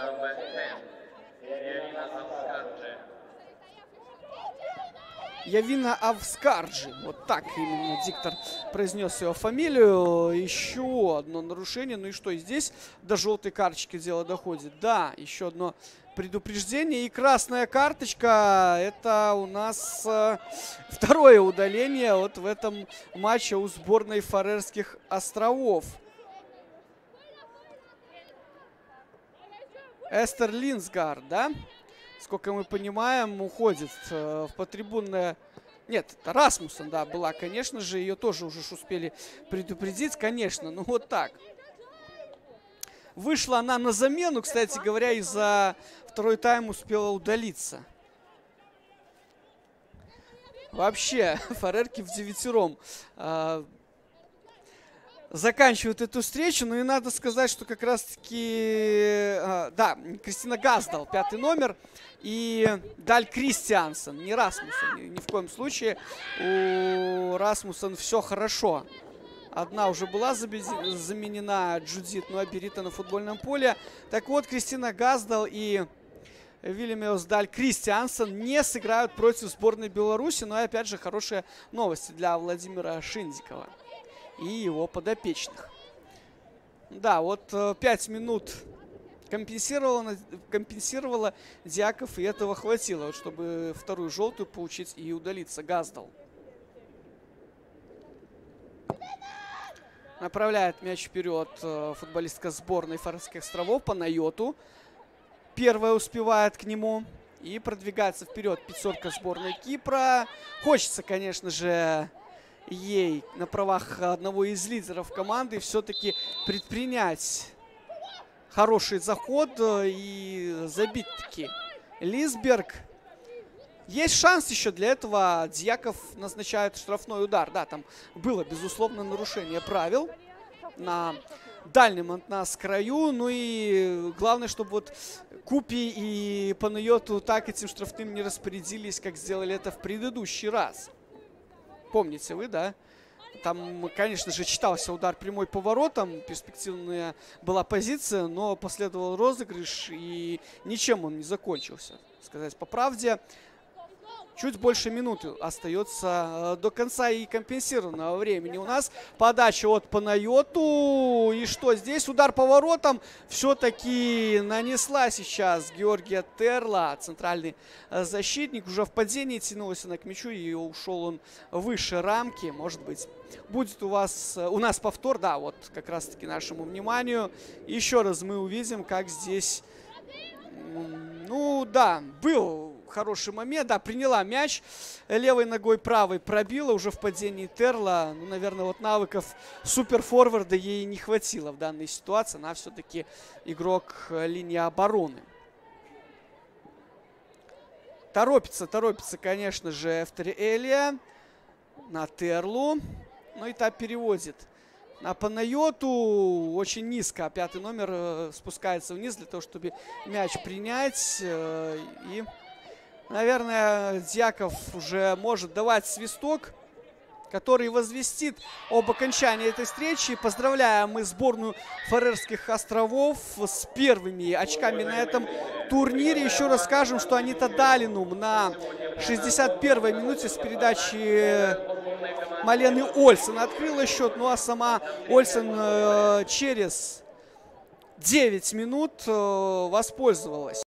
Явина Авскарджи. Вот так именно диктор произнес ее фамилию. Еще одно нарушение. Ну и что, и здесь до желтой карточки дело доходит? Да, еще одно предупреждение. И красная карточка. Это у нас э, второе удаление вот в этом матче у сборной Фарерских островов. Эстер Линсгард, да? Сколько мы понимаем, уходит э, в потрибунное... Нет, это Расмуссен, да, была, конечно же. Ее тоже уже успели предупредить, конечно. Ну вот так. Вышла она на замену, кстати говоря, и за второй тайм успела удалиться. Вообще, фарерки в девятером э, заканчивают эту встречу. Ну и надо сказать, что как раз-таки... Э, да, Кристина Газдал, пятый номер. И Даль Кристиансен, не Расмуссен, ни, ни в коем случае. У Расмуссен все хорошо. Одна уже была заменена, Джудит, ну а Берита на футбольном поле. Так вот, Кристина Газдал и Вильямиос Даль Кристиансен не сыграют против сборной Беларуси. Но и опять же хорошие новости для Владимира Шиндикова и его подопечных. Да, вот пять минут компенсировала, компенсировала Дьяков, и этого хватило, вот, чтобы вторую желтую получить и удалиться. Газдал направляет мяч вперед футболистка сборной Фарерских островов Панайоту. Первая успевает к нему и продвигается вперед пятерка сборной Кипра. Хочется, конечно же, ей на правах одного из лидеров команды все-таки предпринять хороший заход и забить-таки Лисберг. Есть шанс еще для этого. Дьяков назначает штрафной удар. Да, там было, безусловно, нарушение правил на дальнем от нас краю. Ну и главное, чтобы вот Купи и Панайоту так этим штрафным не распорядились, как сделали это в предыдущий раз. Помните вы, да? Там, конечно же, читался удар прямой поворотом, перспективная была позиция, но последовал розыгрыш, и ничем он не закончился, сказать по правде. Чуть больше минуты остается до конца и компенсированного времени. У нас подача от Панайоту. И что здесь? Удар поворотом все-таки нанесла сейчас Георгия Терла. Центральный защитник. Уже в падении тянулась она к мячу. И ушел он выше рамки. Может быть, будет у вас у нас повтор. Да, вот как раз-таки нашему вниманию. Еще раз мы увидим, как здесь... Ну, да, был хороший момент. Да, приняла мяч. Левой ногой, правой пробила. Уже в падении Терла. Ну, наверное, вот навыков суперфорварда ей не хватило в данной ситуации. Она все-таки игрок линии обороны. Торопится, торопится, конечно же, Эфтери-Элия на Терлу. Ну и та переводит на Панайоту. Очень низко. Пятый номер э, спускается вниз для того, чтобы мяч принять. Э, и, наверное, Дьяков уже может давать свисток, который возвестит об окончании этой встречи. Поздравляем мы сборную Фарерских островов с первыми очками на этом турнире. Еще раз скажем, что Анита Далинум на шестьдесят первой минуте с передачи Малены Ольсен открыла счет. Ну а сама Ольсен э, через девять минут э, воспользовалась